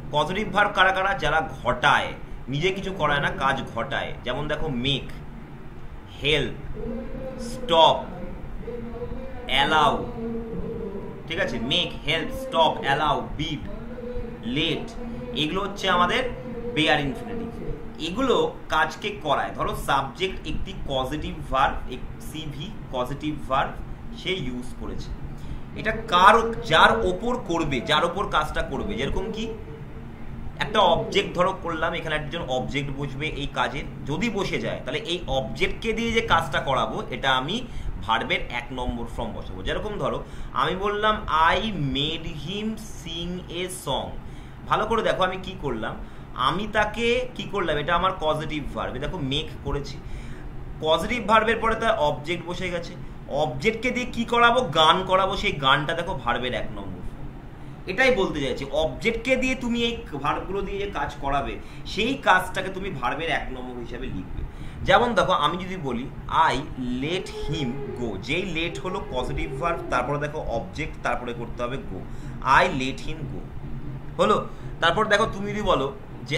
পজিটিভ ভার্ব কারা কারা? যারা ঘটায়, নিজে কিছু করায় না, কাজ ঘটায়। যেমন দেখো মেক, হেল্প, স্টপ, অ্যালাউ, ঠিক আছে? Make, help, stop, allow, bid, let, এগুলো হচ্ছে আমাদের বেয়ার ইনফিনিটিভ। এগুলো কাজকে করায়। ধরো সাবজেক্ট একটি পজিটিভ ভার্ব, সিভি পজিটিভ ভার্ব সে ইউজ করেছে, এটা কার, যার ওপর করবে, যার ওপর কাজটা করবে। যেরকম কি একটা অবজেক্ট ধরো করলাম, এখানে একজন অবজেক্ট বসবে এই কাজের, যদি বসে যায় তাহলে এই অবজেক্টকে দিয়ে যে কাজটা করাবো এটা আমি ভার্বের 1 নম্বর ফর্ম বসাবো। যেরকম ধরো আমি বললাম I made him sing a song. ভালো করে দেখো আমি কি করলাম, আমি তাকে কি করলাম, এটা আমার পজিটিভ ভার্ব, দেখো মেক করেছি, পজিটিভ ভার্বের পরে তার অবজেক্ট বসে গেছে, অবজেক্টকে দিয়ে কি করাবো, গান করাবো, সেই গানটা দেখো ভার্বের 1 নম্বর। এটাই বলতে চাইছি, অবজেক্টকে দিয়ে তুমি এই ভার্বগুলো দিয়ে যে কাজ করাবে সেই কাজটাকে তুমি ভার্বের 1 নম্বর হিসাবে লিখবে। যেমন দেখো আমি যদি বলি আই লেট হিম গো, যেই লেট হলো পজিটিভ ভার্ব, তারপরে দেখো অবজেক্ট, তারপরে করতে হবে গো, আই লেট হিম গো হলো। তারপর দেখো তুমি যদি বলো যে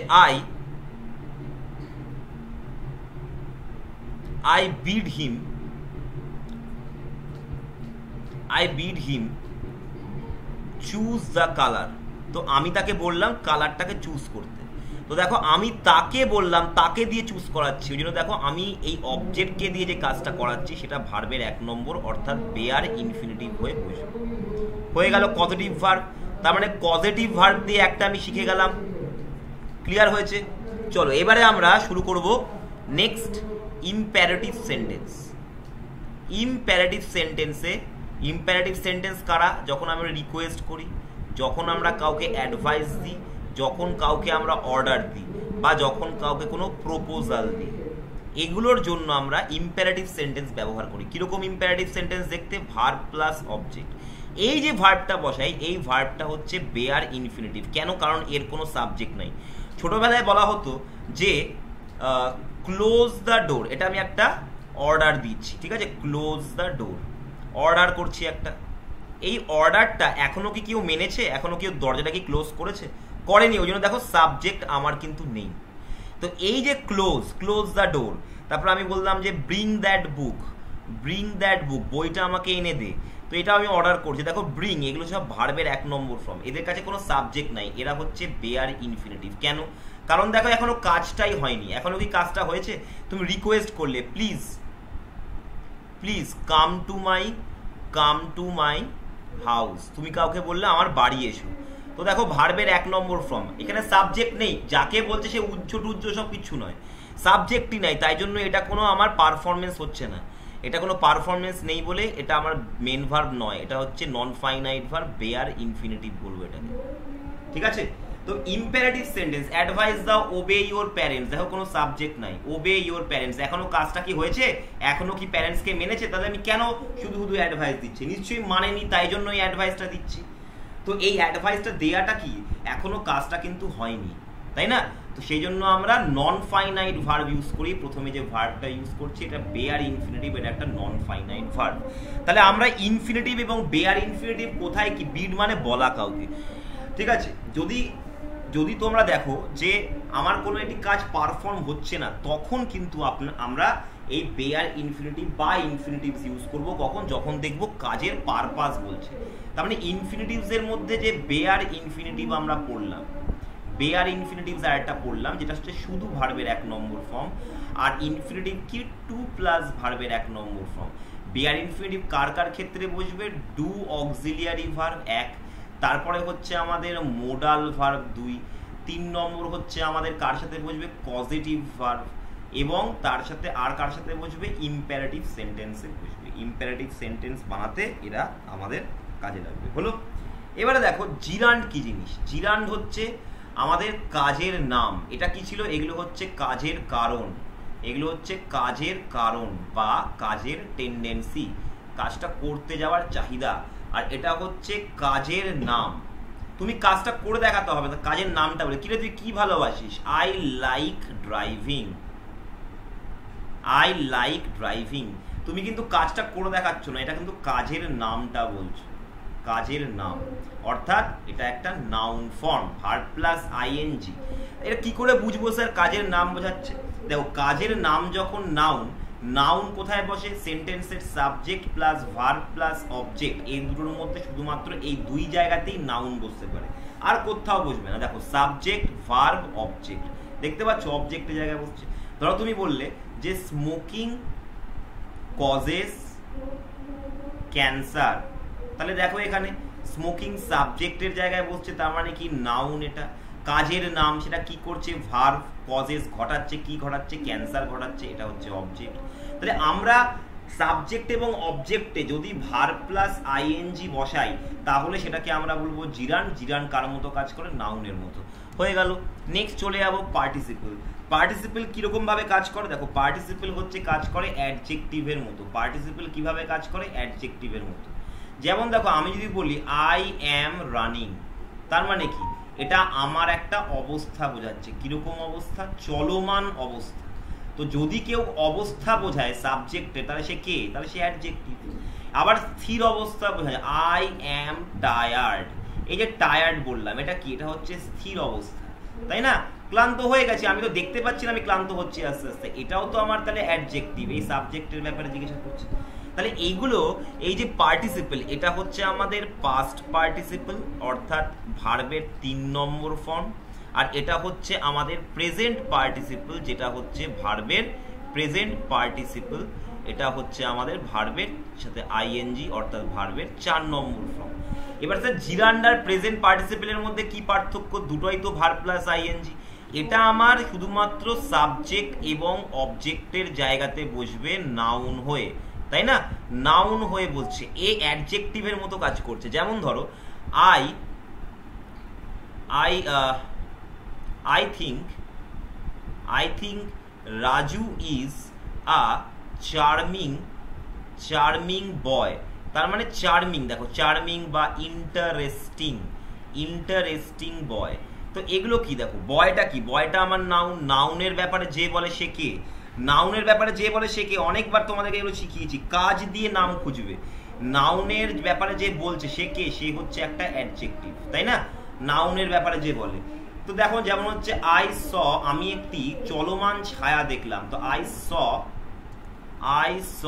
I bid him choose the colour, তো আমি তাকে বললাম কালারটাকে চুজ করতে। তো দেখো আমি তাকে বললাম, তাকে দিয়ে চুজ করাচ্ছি, ওই জন্য দেখো আমি এই অবজেক্টকে দিয়ে যে কাজটা করাচ্ছি সেটা ভার্বের 1 নম্বর, অর্থাৎ বেয়ার ইনফিনিটিভ হয়ে বসবে। হয়ে গেল পজিটিভ ভার্ব। তার মানে পজিটিভ ভার্ব দিয়ে একটা আমি শিখে গেলাম। ক্লিয়ার হয়েছে? চলো এবারে আমরা শুরু করব নেক্সট ইম্প্যারেটিভ সেন্টেন্স। ইম্প্যারেটিভ সেন্টেন্সে, ইম্প্যারেটিভ সেন্টেন্স কারা? যখন আমরা রিকোয়েস্ট করি, যখন আমরা কাউকে অ্যাডভাইস দিই, যখন কাউকে আমরা অর্ডার দিই, বা যখন কাউকে কোনো প্রপোজাল দিই, এগুলোর জন্য আমরা ইম্প্যারেটিভ সেন্টেন্স ব্যবহার করি। কিরকম ইম্প্যারেটিভ সেন্টেন্স দেখতে? Verb plus object. এই যে ভার্বটা বসাই, এই ভার্বটা হচ্ছে বেয়ার ইনফিনিটিভ। কেন? কারণ এর কোনো সাবজেক্ট নাই। ছোটবেলায় বলা হতো যে ক্লোজ দ্য ডোর, এটা আমি একটা অর্ডার দিচ্ছি, ঠিক আছে? ক্লোজ দ্য ডোর, অর্ডার করছি একটা। এই অর্ডারটা এখনো কি কেউ মেনেছে? এখনো কেউ দরজাটা কি ক্লোজ করেছে? করেনি। ওই জন্য দেখো সাবজেক্ট আমার কিন্তু নেই। তো এই যে ক্লোজ দ্য ডোর, তারপর আমি বললাম যে ব্রিং দ্যাট বুক, বইটা আমাকে এনে দে, তো এটা আমি অর্ডার করছি। দেখো ব্রিং, এগুলো সব ভার্বের 1 নম্বর ফর্ম, এদের কাছে কোনো সাবজেক্ট নাই, এরা হচ্ছে বেয়ার ইনফিনিটিভ। কেন? কারণ দেখো এখনো কাজটাই হয়নি। এখনো কি কাজটা হয়েছে? তুমি রিকোয়েস্ট করলে please come to my house, তুমি কাউকে বললে আমার বাড়ি এসো, তো দেখো ভার্বের 1 নম্বর ফর্ম, এখানে সাবজেক্ট নেই। যাকে বলছে সে উজ্জ সব কিছু নয়, সাবজেক্টই নাই, তাই জন্য এটা কোনো আমার পারফরমেন্স হচ্ছে না। এটা কোনো পারফরমেন্স নেই বলে এটা আমার মেন ভার্ব নয়, এটা হচ্ছে non finite verb, bare infinitive বলবো এটাকে। ঠিক আছে? তো ইম্পারেটিভ সেন্টেন্স, অ্যাডভাইস দাও, ওবে ইওর প্যারেন্টস, দেখো কোনো সাবজেক্ট নাই, ওবে ইওর প্যারেন্টস, এখনো কাজটা কি হয়েছে? এখনো কি প্যারেন্টসকে মেনেছে? তাহলে আমি কেন শুধু অ্যাডভাইস দিচ্ছি? নিশ্চয়ই মানেনি, তাই জন্য এই অ্যাডভাইসটা দিচ্ছি। তো এই অ্যাডভাইসটা দেয়াটা কি? এখনো কাজটা কিন্তু হয়নি, তাই না? তো সেই জন্য আমরা নন ফাইনাইট ভার্ব ইউজ করি। প্রথমে যে ভার্বটা ইউজ করছি এটা বেয়ার ইনফিনিটিভ, এটা একটা নন ফাইনাইট ভার্ব। তাহলে আমরা ইনফিনিটিভ এবং বেয়ার ইনফিনিটিভ কোথায় কি? বিড মানে বলা কাউকে, ঠিক আছে? যদি তোমরা দেখো যে আমার কোনো একটি কাজ পারফর্ম হচ্ছে না, তখন কিন্তু আমরা এই বেয়ার ইনফিনিটিভ বা ইনফিনিটিভস ইউজ করব। কখন? যখন দেখব কাজের পারপাস বলছে। তার মানে ইনফিনিটিভসের মধ্যে যে বেয়ার ইনফিনিটিভ আমরা পড়লাম, বেয়ার ইনফিনিটিভস আর একটা পড়লাম যেটা হচ্ছে শুধু ভার্বের 1 নম্বর ফর্ম, আর ইনফিনিটিভ কি? 2 প্লাস ভার্বের 1 নম্বর ফর্ম। বেয়ার ইনফিনিটিভ কার ক্ষেত্রে বসবে? ডু অক্সিলিয়ারি ভার্ব 1, তারপরে হচ্ছে আমাদের মোডাল ভার্ব 2, 3 নম্বর হচ্ছে আমাদের কার সাথে বসবে? পজিটিভ ভার্ব, এবং তার সাথে আর কার সাথে বসবে? ইম্পারেটিভ সেন্টেন্সে বসবে। ইম্পারেটিভ সেন্টেন্স বানাতে এরা আমাদের কাজে লাগবে। হলো? এবারে দেখো জিরান্ড কি জিনিস? জিরান্ড হচ্ছে আমাদের কাজের নাম। এটা কি ছিল? এগুলো হচ্ছে কাজের কারণ, এগুলো হচ্ছে কাজের কারণ বা কাজের টেন্ডেন্সি, কাজটা করতে যাওয়ার চাহিদা। আর এটা হচ্ছে কাজের নাম। তুমি কাজটা করে দেখাতে হবে, কাজের নামটা বলে। কিরে তুই কি ভালোবাসিস? I like driving. তুমি কিন্তু কাজটা করে দেখাচ্ছ না, এটা কিন্তু কাজের নামটা বলছো। কাজের নাম, অর্থাৎ এটা একটা noun form, verb plus ING. এটা কি করে বুঝবো স্যার কাজের নাম বোঝাচ্ছে? দেখো কাজের নাম যখন নাউন, নাউন কোথায় বসে? সেন্টেন্সের subject plus verb plus object, এই দুটোর মধ্যে শুধুমাত্র এই দুই জায়গাতেই নাউন বসতে পারে, আর কোথাও বসবে না। দেখো সাবজেক্ট, ভার্ব, অবজেক্ট, দেখতে পাচ্ছ অবজেক্টের জায়গায় বসছে। ধরো তুমি বললে যে স্মোকিং কজেস ক্যান্সার, তাহলে দেখো এখানে স্মোকিং সাবজেক্টের জায়গায় বসছে, তার মানে কি নাউন। এটা কাজের নাম, সেটা কি করছে? ভার্ব, কজেস ঘটাচ্ছে, কি ঘটাচ্ছে? ক্যান্সার ঘটাচ্ছে, এটা হচ্ছে অবজেক্ট। তাহলে আমরা সাবজেক্ট এবং অবজেক্টে যদি ভার্ব প্লাস আইএনজি বসাই, তাহলে সেটাকে আমরা বলবো জিরান। জিরান কার মতো কাজ করে? নাউনের মতো। হয়ে গেল। নেক্সট চলে যাবো পার্টিসিপল। পার্টিসিপল কিরকম ভাবে কাজ করে? দেখো পার্টিসিপল হচ্ছে কাজ করে অ্যাডজেক্টিভের মতো। পার্টিসিপল কিভাবে কাজ করে? অ্যাডজেক্টিভের মতো। যেমন দেখো আমি যদি বলি আই অ্যাম রানিং, তার মানে কি? এটা আমার একটা অবস্থা বোঝাচ্ছে। কিরকম অবস্থা? চলমান অবস্থা। তো যদি কেউ অবস্থা বোঝায় সাবজেক্টে, তাহলে সে কে? তাহলে সে অ্যাডজেক্টিভ। আবার স্থির অবস্থা বোঝায় আই অ্যাম টায়ার্ড, এই যে টায়ার্ড বললাম, এটা কি? এটা হচ্ছে স্থির অবস্থা, তাই না? ক্লান্ত হয়ে গেছে, আমি তো দেখতে পাচ্ছি না আমি ক্লান্ত হচ্ছি আস্তে আস্তে, এটাও তো আমার তাহলে অ্যাডজেক্টিভ, এই সাবজেক্টের ব্যাপারে জিজ্ঞাসা করছে। তাহলে এইগুলো, এই যে পার্টিসিপল, এটা হচ্ছে আমাদের পাস্ট পার্টিসিপল, অর্থাৎ ভার্বের 3 নম্বর ফর্ম। আর এটা হচ্ছে আমাদের প্রেজেন্ট পার্টিসিপল, যেটা হচ্ছে ভার্বের প্রেজেন্ট পার্টিসিপল। এটা হচ্ছে আমাদের ভার্বের সাথে আইএনজি, অর্থাৎ ভার্বের 4 নম্বর ফর্ম। এবার স্যার জিরান্ডার প্রেজেন্ট পার্টিসিপলের মধ্যে কি পার্থক্য? দুটোই তো ভার্ব প্লাস আইএনজি। এটা আমার শুধুমাত্র সাবজেক্ট এবং অবজেক্টের জায়গাতে বসবে নাউন হয়ে, তাই না? নাউন হয়ে বলছে, এ অ্যাডজেক্টিভের মতো কাজ করছে। যেমন ধরো I think Raju is a charming boy। তার মানে চার্মিং, দেখো চার্মিং বা ইন্টারেস্টিং বয়। তো এগুলো কি? দেখো বয়টা কি? বয়টা আমার নাউন। নাউনের ব্যাপারে যে বলে সে কে? নাউনের ব্যাপারে যে বলে সে কে? অনেকবার তোমাদেরকে এগুলো শিখিয়েছি, কাজ দিয়ে নাম খুঁজবে। নাউনের ব্যাপারে যে বলছে সে কে? সে হচ্ছে একটা অ্যাডজেক্টিভ, তাই না? নাউনের ব্যাপারে যে বলে। তো দেখো যেমন হচ্ছে আই স, আমি একটি চলমান ছায়া দেখলাম। তো আই স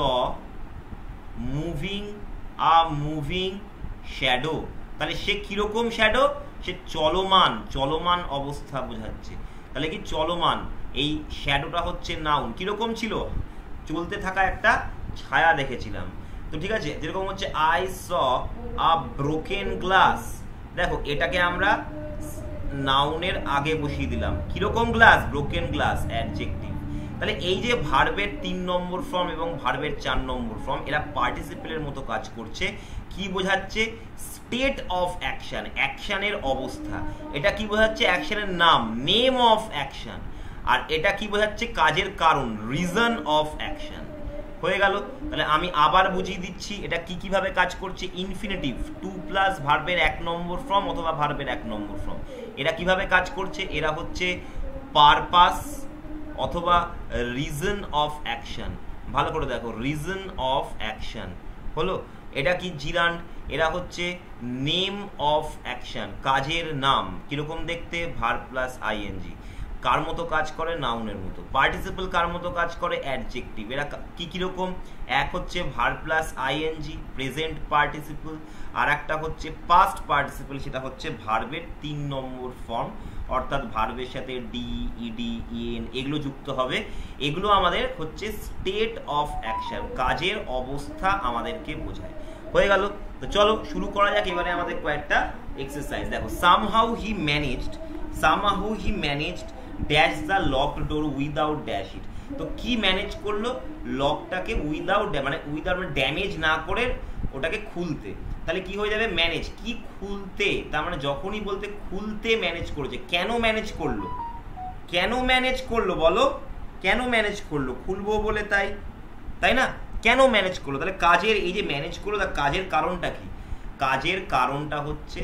মুভিং শ্যাডো, তাহলে সে কিরকম শ্যাডো? সে চলমান অবস্থা বোঝাচ্ছে। তাহলে কি চলমান, এই শ্যাডোটা হচ্ছে নাউন। কিরকম ছিল? চলতে থাকা একটা ছায়া দেখেছিলাম। তো ঠিক আছে, যেরকম হচ্ছে I saw a broken glass, দেখো এটাকে আমরা নাউনের আগে বসিয়ে দিলাম। কিরকম গ্লাস? Broken glass, adjective. তাহলে এই যে ভার্বের 3 নম্বর ফর্ম এবং ভার্বের 4 নম্বর ফর্ম, এরা পার্টিসিপেলের মতো কাজ করছে। কি বোঝাচ্ছে? স্টেট অফ অ্যাকশন, অ্যাকশনের অবস্থা। এটা কি বোঝাচ্ছে? অ্যাকশনের নাম, নেম অফ অ্যাকশন। আর এটা কি বোঝাচ্ছে? কাজের কারণ, রিজন অফ অ্যাকশন। হয়ে গেল। তাহলে আমি আবার বুঝিয়ে দিচ্ছি এটা কিভাবে কাজ করছে। ইনফিনিটিভ 2 প্লাস ভার্বের 1 নম্বর ফর্ম অথবা ভার্বের 1 নম্বর ফর্ম, এরা কিভাবে কাজ করছে? এরা হচ্ছে পারপাস অথবা রিজন অফ অ্যাকশন। ভালো করে দেখো, রিজন অফ অ্যাকশন হলো। এটা কি? জিরান্ড। এরা হচ্ছে নেম অফ অ্যাকশন, কাজের নাম। কিরকম দেখতে? Verb plus ING. কার মতো কাজ করে? নাউনের মতো। পার্টিসিপল কার মতো কাজ করে? অ্যাডজেক্টিভ। এরা কিরকম? এক হচ্ছে verb plus ING, present participle, আর একটা হচ্ছে পাস্ট পার্টিসিপল, সেটা হচ্ছে ভার্বের 3 নম্বর ফর্ম, অর্থাৎ ভার্বের সাথে ডি, ইডি, ইএন এগুলো যুক্ত হবে। এগুলো আমাদের হচ্ছে স্টেট অফ অ্যাকশন, কাজের অবস্থা আমাদেরকে বোঝায়। হয়ে গেল। তো চলো শুরু করা যাক এবারে আমাদের কয়েকটা এক্সারসাইজ। দেখো somehow he managed dash the locked door without dash it. তো কি ম্যানেজ করলো? লকটাকে উইদাউট মানে ড্যামেজ না করে ওটাকে খুলতে। তাহলে কি হয়ে যাবে? ম্যানেজ। কি খুলতে? তার মানে যখনই বলতে খুলতে ম্যানেজ করেছে। কেন ম্যানেজ করলো? বলো, কেন ম্যানেজ করলো? খুলবো বলে, তাই না? কেন ম্যানেজ করলো? তাহলে কাজের, এই যে ম্যানেজ করলো, তার কাজের কারণটা কি? কাজের কারণটা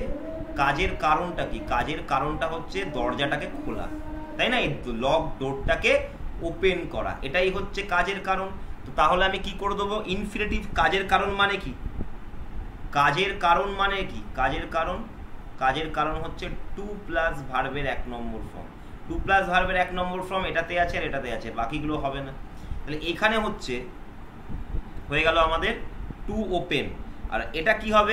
কি? কাজের কারণটা হচ্ছে দরজাটাকে খোলা, তাই না? এই লক ডোরটাকে ওপেন করা, এটাই হচ্ছে কাজের কারণ। তো তাহলে আমি কি করে দেবো? ইনফিনিটিভ কাজের কারণ মানে কি? কাজের কারণ মানে কি? কাজের কারণ হচ্ছে টু প্লাস ভার্বের 1 নম্বর ফর্ম। টু প্লাস ভার্বের 1 নম্বর ফর্ম এটাতে আছে আর এটাতে আছে, বাকিগুলো হবে না। তাহলে এখানে হচ্ছে হয়ে গেল আমাদের টু ওপেন, আর এটা কি হবে?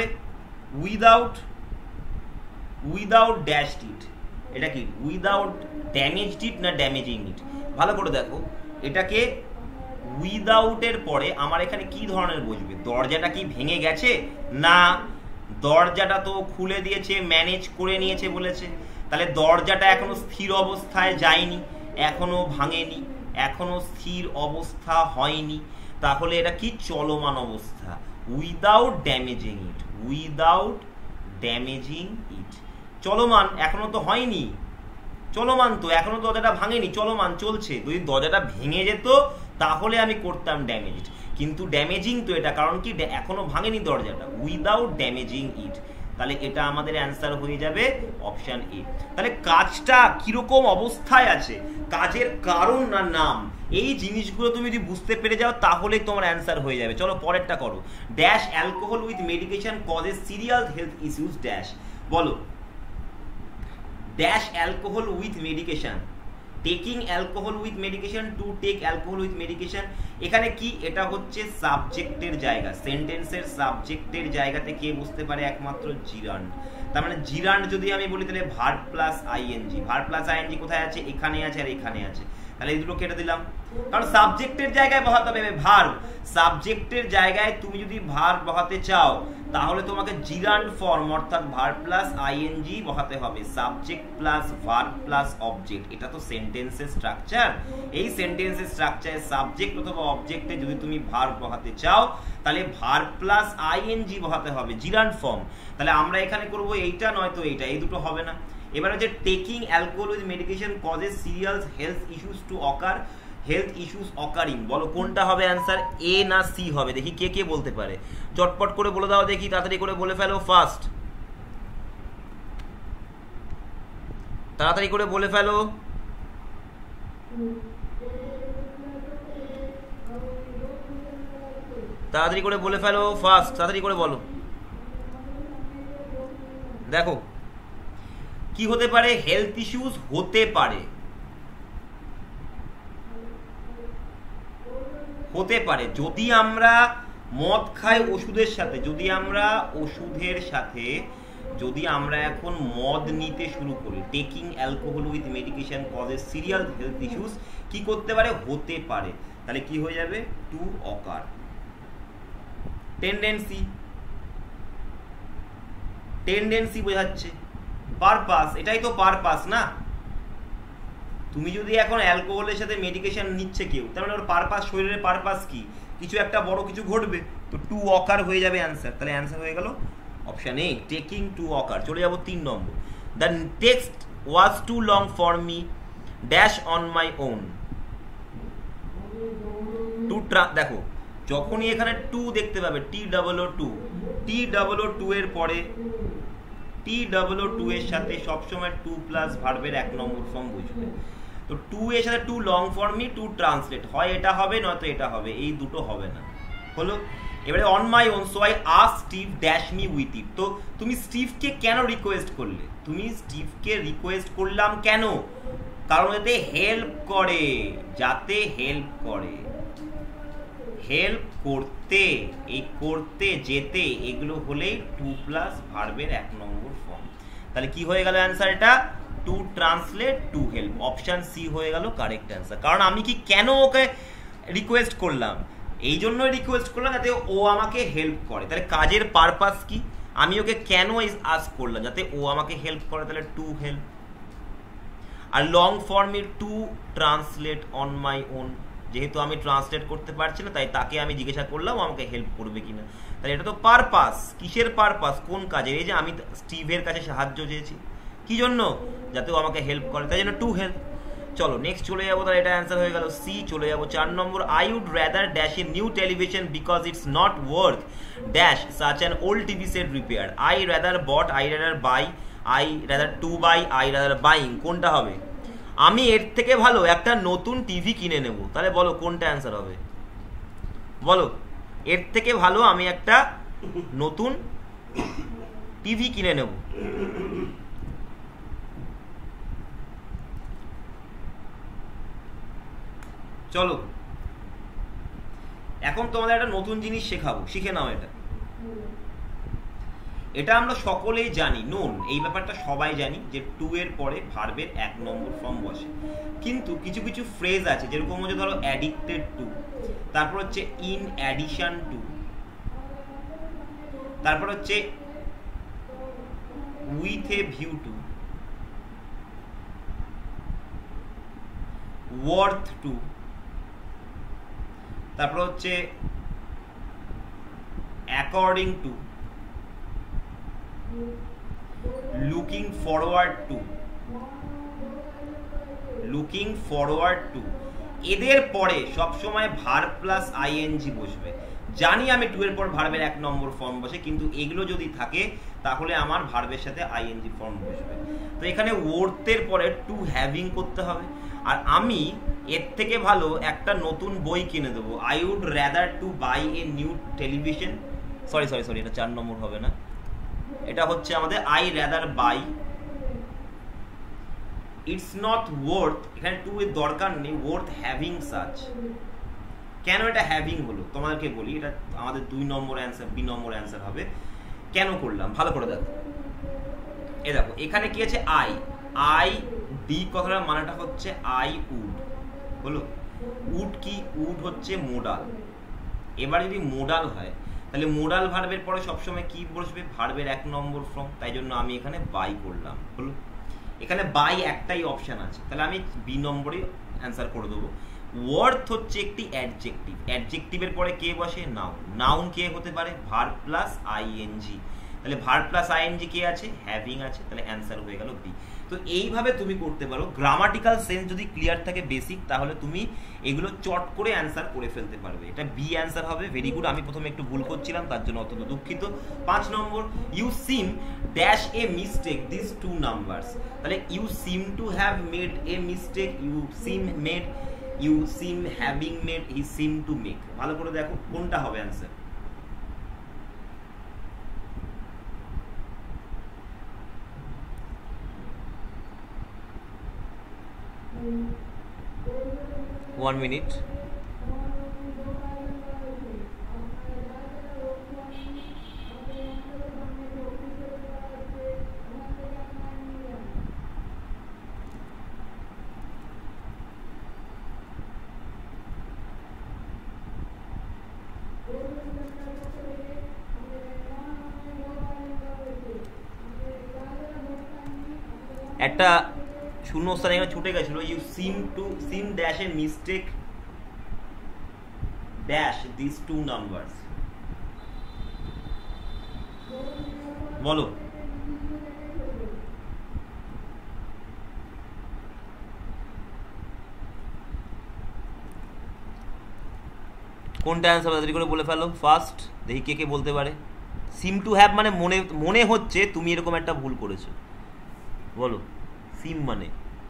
Without dashed it. এটা কি উইদাউট ড্যামেজড ইট না ড্যামেজিং ইট? ভালো করে দেখো, এটাকে উইদাউটের পরে আমার এখানে কি ধরনের বসবে? দরজাটা কি ভেঙে গেছে? না, দরজাটা তো খুলে দিয়েছে, ম্যানেজ করে নিয়েছে বলেছে। তাহলে দরজাটা এখনো স্থির অবস্থায় যায়নি, এখনো ভাঙেনি, এখনো স্থির অবস্থা হয়নি। তাহলে এটা কি চলমান অবস্থা, without damaging it. Without damaging it চলমান, এখনো তো হয়নি, চলমান তো, এখনো দরজাটা ভাঙেনি, চলমান চলছে। যদি দরজাটা ভেঙে যেত তাহলে আমি করতাম ড্যামেজড, কিন্তু ড্যামেজিং তো এটা, কারণ কি এখনো ভাঙেনি দরজাটা, উইদাউট ড্যামেজিং ইট। তাহলে এটা আমাদের অ্যান্সার হয়ে যাবে অপশন এ। তাহলে কাজটা কিরকম অবস্থায় আছে, কাজের কারণ না নাম, এই জিনিসগুলো তুমি যদি বুঝতে পেরে যাও তাহলে তোমার অ্যান্সার হয়ে যাবে। চলো পরেরটা করো। Dash alcohol with medication causes serious health issues dash. বলো, dash alcohol with medication, taking alcohol with medication, to take alcohol with medication. এখানে কি, এটা হচ্ছে সাবজেক্টের জায়গা, সেন্টেন্সের সাবজেক্টের জায়গাতে কে বসতে পারে? একমাত্র জিরান্ড। তার মানে জিরান্ড যদি আমি বলি তাহলে verb plus ING. Verb plus ING কোথায় আছে? এখানে আছে আর এখানে আছে। তাহলে এই দুটো কেটে দিলাম, কারণ সাবজেক্টের জায়গায় বসাতে হবে ভার্ব। সাবজেক্টের জায়গায় তুমি যদি ভার্ব বসাতে চাও তাহলে তোমাকে জিরান্ড ফর্ম অর্থাৎ ভার্ব প্লাস আইএনজি বসাতে হবে, subject plus verb plus object. এটা তো সেন্টেন্সের স্ট্রাকচার। এই সেন্টেন্সের স্ট্রাকচারে সাবজেক্ট অথবা অবজেক্টে যদি তুমি ভার্ব বসাতে চাও তাহলে ভার্ব প্লাস আইএনজি বসাতে হবে, জিরান্ড ফর্ম। তাহলে আমরা এখানে করব এইটা, নয়তো এইটা, এই দুটো হবে না। এবার হচ্ছে taking alcohol with medication causes serious health issues to occur, health issues occurring. বলো কোনটা হবে অ্যান্সার, এ না সি হবে? দেখি কে কে বলতে পারে, চটপট করে বলে দাও দেখি, তাড়াতাড়ি করে বলে ফেলো, ফাস্ট, তাড়াতাড়ি করে বলে ফেলো। তাড়াতাড়ি করে বলে ফেলো, ফাস্ট, তাড়াতাড়ি করে বলো। দেখো কি হতে পারে, হেলথ ইস্যুস হতে পারে, হতে পারে যদি আমরা মদ খাই ওষুধের সাথে, যদি আমরা এখন মদ নিতে শুরু করি, taking alcohol with medication causes serial health issues, কি করতে পারে? হতে পারে। তাহলে কি হয়ে যাবে? To occur. টেন্ডেন্সি বোঝাচ্ছে, পারপাস, এটাই তো পারপাস না। তুমি যদি এখন অ্যালকোহলের সাথে মেডিকেশন নিচ্ছে কেউ, তার মানে ওর পারপাস, শরীরের পারপাস কি? কিছু একটা বড় কিছু ঘটবে, তো টু অকার হয়ে যাবে অ্যান্সার। তাহলে অ্যান্সার হয়ে গেল option A, taking to occur. চলে যাব 3 number. The text was too long for me dash on my own. দেখো যখনই এখানে টু দেখতে পাবে, টি এর পরে, টি এর সাথে সবসময় টু প্লাস ভার্বের 1 নম্বর ফর্ম বুঝবে। তো টু এর সাথে টু লং ফর্মই টু ট্রান্সলেট হয়, এটা হবে নয়তো এটা হবে, এই দুটো হবে না। হলো এবারে on my own, so I ask Steve dash me with it. তো তুমি স্টিভকে কেন রিকোয়েস্ট করলে? তুমি স্টিভকে রিকোয়েস্ট করলাম কেন? কারণ যাতে হেল্প করে, হেল্প করতে, এই করতে, যেতে, এগুলো হলেই টু প্লাস ভার্বের 1 নম্বর ফর্ম। তাহলে কি হয়ে গেল অ্যান্সার? এটা to translate, to help. Option C হয়ে গেল কারেক্ট অ্যান্সার। কারণ আমি কি কেন ওকে রিকোয়েস্ট করলাম? এই জন্যই রিকোয়েস্ট করলাম যাতে ও আমাকে হেল্প করে। তাহলে কাজের পারপাস কি? আমি ওকে কেন আস্ক করলাম? যাতে ও আমাকে হেল্প করে, তাহলে টু হেল্প। আর লং ফর্মে to translate on my own, যেহেতু আমি ট্রান্সলেট করতে পারছি না তাই তাকে আমি জিজ্ঞাসা করলাম আমাকে হেল্প করবে কিনা। তাহলে এটা তো পারপাস। কিসের পারপাস? কোন কাজের? এই যে আমি স্টিভের কাছে সাহায্য চেয়েছি, কি জন্য? যাতে ও আমাকে হেল্প করে, তাই জন্য টু হেল্প। চলো নেক্সট চলে যাবো, তাহলে এটা অ্যান্সার হয়ে গেল সি। চলে যাবো 4 number. I would rather dash a new television because it's not worth dash such an old TV set repair. I rather bought, I rather buy, I rather to buy, I rather buying. কোনটা হবে? আমি এর থেকে ভালো একটা নতুন TV কিনে নেব। তাহলে বলো কোনটা অ্যান্সার হবে? বলো, এর থেকে ভালো আমি একটা নতুন টিভি কিনে নেব। চলো এখন তোমাদের একটা নতুন জিনিস শেখাবো, শিখে নাও। এটা আমরা সকলেই জানি, নোন, এই ব্যাপারটা সবাই জানি যে টু এর পরে ভার্বের 1 নম্বর ফর্ম বসে। কিন্তু কিছু কিছু ফ্রেজ আছে, যেরকম হচ্ছে ধরো অ্যাডিক্টেড টু, তারপর হচ্ছে ইন অ্যাডিশন টু, তারপর হচ্ছে with a view to, worth to, তারপর হচ্ছে according to, looking forward to, looking forward to. এদের পরে সবসময় ভার্ব প্লাস আইএনজি বসবে। জানি আমি টু এর পর ভার্বের 1 নম্বর ফর্ম বসে, কিন্তু এগুলো যদি থাকে তাহলে আমার ভার্বের সাথে আইএনজি ফর্ম বসবে। তো এখানে ওয়ার্থের পরে টু হ্যাভিং করতে হবে। আর আমি এর থেকে ভালো একটা নতুন বই কিনে দেবো। I would rather to buy a new television, sorry, এটা 4 নম্বর হবে না, এটা হচ্ছে আমাদের I rather buy, it's not worth, এখানে টু এর দরকার নেই, ওয়ার্থ হ্যাভিং সাচ। কেন এটা হ্যাভিং হলো তোমাদেরকে বলি, এটা আমাদের 2 number answer, B number answer হবে। কেন করলাম ভালো করে দেখো। এ দেখো এখানে কি আছে, আই ডি কথাটার মানেটা হচ্ছে আই উড, বলো উড কি, উড হচ্ছে মোডাল। এবার যদি মোডাল হয় তাহলে মোডাল ভার্বের পরে সবসময় কি বসবে, ভার্বের 1 নম্বর ফর্ম। তাই জন্য আমি এখানে বাই করলাম, হলো। এখানে বাই একটাই অপশন আছে, তাহলে আমি বি নম্বরে অ্যান্সার করে দেবো। ওয়ার্থ হচ্ছে একটি অ্যাডজেক্টিভ, অ্যাডজেক্টিভের পরে কে বসে, নাউন। নাউন কে হতে পারে, ভার্ব প্লাস আইএনজি। তাহলে ভার্ব প্লাস আইএনজি কে আছে, হ্যাভিং আছে, তাহলে অ্যান্সার হয়ে গেল বি। তো এইভাবে তুমি করতে পারো। গ্রামাটিক্যাল সেন্স যদি ক্লিয়ার থাকে বেসিক, তাহলে তুমি এগুলো চট করে অ্যান্সার করে ফেলতে পারবে। এটা বি অ্যান্সার হবে। Very good. আমি প্রথমে একটু ভুল করছিলাম, তার জন্য অত্যন্ত দুঃখিত। 5 number, you seem dash a mistake this 2 numbers. তাহলে you seem to have made a mistake, you seem made, you seem having made, he seem to make. ভালো করে দেখো কোনটা হবে অ্যান্সার। One minute. একটা শূন্যস্থান এখানে ছুটে গেছিল। You seem dash a mistake dash this 2 numbers. বলো কোনটা অ্যান্সার, তাড়াতাড়ি করে বলে ফেলো ফার্স্ট, দেখি কে কে বলতে পারে। সিম টু হ্যাভ মানে মনে হচ্ছে তুমি এরকম একটা ভুল করেছো, বলো। সিম মানে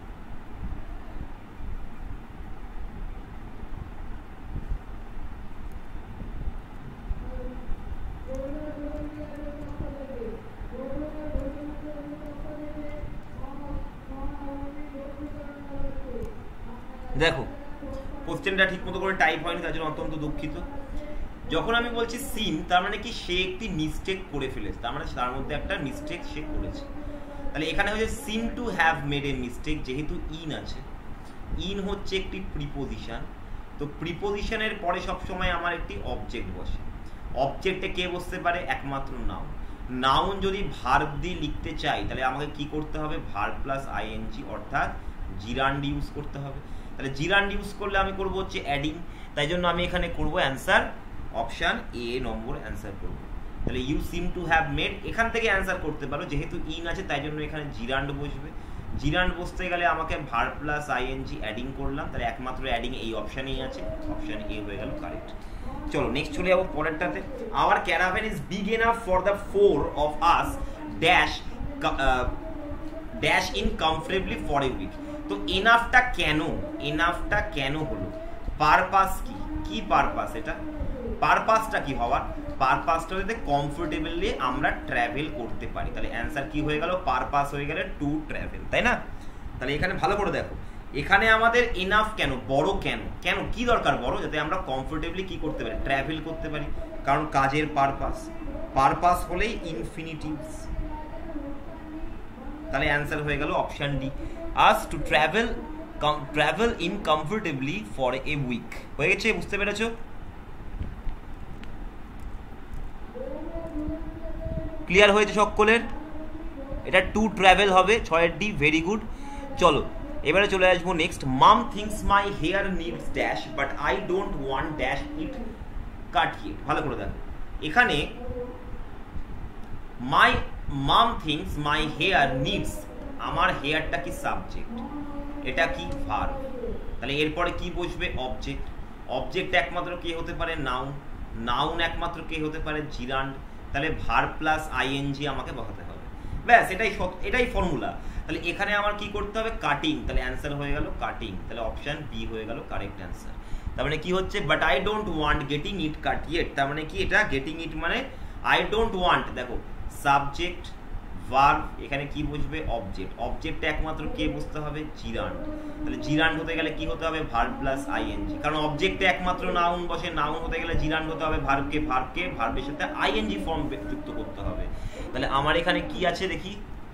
দেখো কোশ্চেনটা ঠিক মতো করে টাইপ হয়নি, তার জন্য অত্যন্ত দুঃখিত। যখন আমি বলছি সিম, তার মানে কি সে একটি মিস্টেক করে ফেলেছে, তার মানে তার মধ্যে একটা মিস্টেক সে করেছে। তাহলে এখানে হচ্ছে seem to have made a mistake, যেহেতু ইন আছে, ইন হচ্ছে একটি প্রিপোজিশন। তো প্রিপোজিশনের পরে সবসময় আমার একটি অবজেক্ট বসে। অবজেক্টে কে বসতে পারে, একমাত্র নাউন। নাউন যদি ভার্ব দিয়ে লিখতে চাই তাহলে আমাকে কি করতে হবে, ভার্ব প্লাস আইএনজি অর্থাৎ জিরান্ড ইউজ করতে হবে। তাহলে জিরান্ড ইউজ করলে আমি করব হচ্ছে অ্যাডিং। তাই জন্য আমি এখানে করব answer option A number answer করব। তাহলে you seem to have made, এখান থেকে অ্যান্সার করতে পারো, যেহেতু ইন আছে তাই জন্য এখানে জিরান্ড বসবে। জিরান্ড বসতে গেলে আমাকে ভার্ব প্লাস আইএনজি অ্যাডিং করলাম, তাহলে একমাত্র অ্যাডিং এই অপশানেই আছে, অপশান এ হয়ে গেল কারেক্ট। চলো নেক্সট চলে যাবো পরেরটাতে। Our caravan is big enough for the 4 of us dash dash in comfortably for a week. তো এনাফটা কেন হলো, পারপাস কি পারপাস, এটা পারপাসটা কি হওয়ার, পারপাসটা হতে কমফোর্টেবলি আমরা ট্রাভেল করতে পারি। তাহলে অ্যান্সার কি হয়ে গেল? পারপাস হয়ে গেলে টু ট্রাভেল, তাই না? তাহলে এখানে ভালো করে দেখো, এখানে আমাদের এনাফ কেন, বড় কেন, কেন কি দরকার বড়? যাতে আমরা কমফোর্টেবলি কি করতে পারি, ট্রাভেল করতে পারি। কারণ কাজের পারপাস, পারপাস হলেই ইনফিনিটিভস। তাহলে অ্যান্সার হয়ে গেল option D, us to travel in comfortably for a week. হয়ে গেছে, বুঝতে পেরেছো? ক্লিয়ার হয়েছে সকলের? এটা টু ট্রাভেল হবে, 6 ডি। Very good. চলো এবারে চলে আসবো next. Mum thinks my hair needs dash but I don't want dash it cut it. ভালো করে দেখো, এখানে my mum thinks my hair needs, আমার হেয়ারটা কি সাবজেক্ট, এটা কি ভার্ব। তাহলে এরপরে কি বসবে? অবজেক্ট। অবজেক্ট একমাত্র কে হতে পারে? নাউন। নাউন একমাত্র কে হতে পারে? জিরান্ড। তাহলে ভার্ব প্লাস আইএনজি আমাকে বসাতে হবে, ব্যাস এটাই ফর্মুলা। তাহলে এখানে আমার কি করতে হবে? কাটিং। তাহলে অ্যান্সার হয়ে গেল কাটিং। তাহলে অপশন বি হয়ে গেল কারেক্ট অ্যান্সার। তার মানে কি হচ্ছে? But I don't want getting it cut yet. তার মানে কি? এটা গেটিং ইট মানে আই ডোন্ট ওয়ান্ট, দেখো সাবজেক্ট ভার্ব, এখানে কি বসবে? অবজেক্ট। অবজেক্টটা একমাত্র কে বসতে হবে? জিরান্ড। তাহলে জিরান্ড হতে গেলে কি হতে হবে? Verb plus ING. কারণ অবজেক্টে একমাত্র নাউন বসে, নাউন হতে গেলে জিরান্ড হতে হবে ভার্বকে, ভার্বের সাথে আইএনজি ফর্ম যুক্ত করতে হবে। তাহলে আমার এখানে কি আছে দেখি,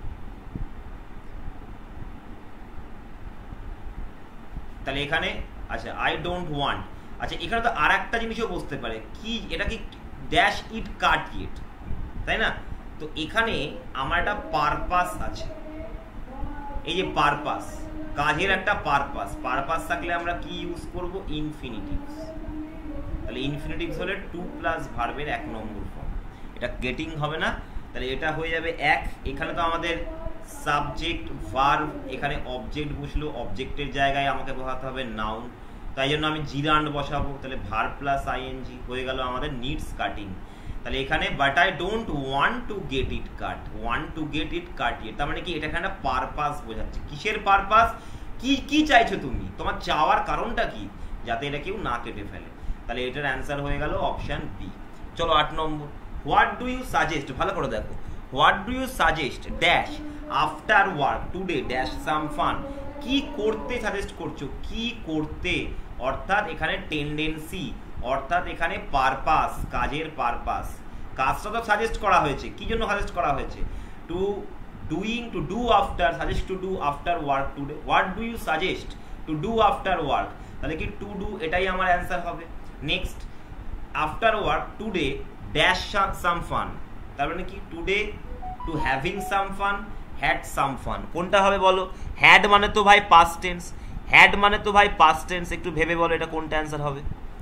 তাহলে এখানে আচ্ছা আই ডোন্ট ওয়ান্ট, আচ্ছা এখানে তো আর একটা জিনিসও বসতে পারে, কি এটা কি ড্যাশ ইট কাট ইট, তাই না? তো এখানে আমার একটা পারপাস আছে, এই যে পারপাস, কাজের একটা পারপাস, পারপাস থাকলে আমরা কি ইউজ করব? ইনফিনিটিভস। তাহলে ইনফিনিটিভস হলে টু প্লাস ভার্বের 1 নম্বর ফর্ম, এটা গেটিং হবে না। তাহলে এটা হয়ে যাবে 1। এখানে তো আমাদের সাবজেক্ট ভার্ব, এখানে অবজেক্ট বসলো, অবজেক্টের জায়গায় আমাকে বসাতে হবে নাউন, তাই জন্য আমি জিরান্ড বসাবো। তাহলে ভার্ব প্লাস আইএনজি হয়ে গেল আমাদের নিডস কাটিং। তাহলে এখানে but I don't want to get it cut, want to get it cut it, তার মানে কি? এটা এখানে পারপাস বোঝাচ্ছে। কিসের পারপাস? কি চাইছো তুমি, তোমার চাওয়ার কারণটা কি? যাতে এটা কেউ না কেটে ফেলে। তাহলে এটার অ্যান্সার হয়ে গেল অপশন বি। চলো 8 number. What do you suggest, ভালো করে দেখো, what do you suggest dash after work today dash some fun. কি করতে সাজেস্ট করছো? কি করতে, অর্থাৎ এখানে টেন্ডেন্সি, অর্থাৎ এখানে পারপাস, কাজের পারপাস। কাজটা তো সাজেস্ট করা হয়েছে, কি জন্য সাজেস্ট করা হয়েছে? To doing, to do after, suggest to do after work today. What do you suggest to do after work, তাহলে কি টু ডু, এটাই আমার অ্যান্সার হবে। Next, after work today dash some fun, তার মানে কি? Today to having some fun, had some fun. কোনটা হবে বলো? হ্যাড মানে তো ভাই পাস্ট টেন্স, হ্যাড মানে তো ভাই পাস্ট টেন্স। একটু ভেবে বলো এটা কোনটা অ্যান্সার হবে?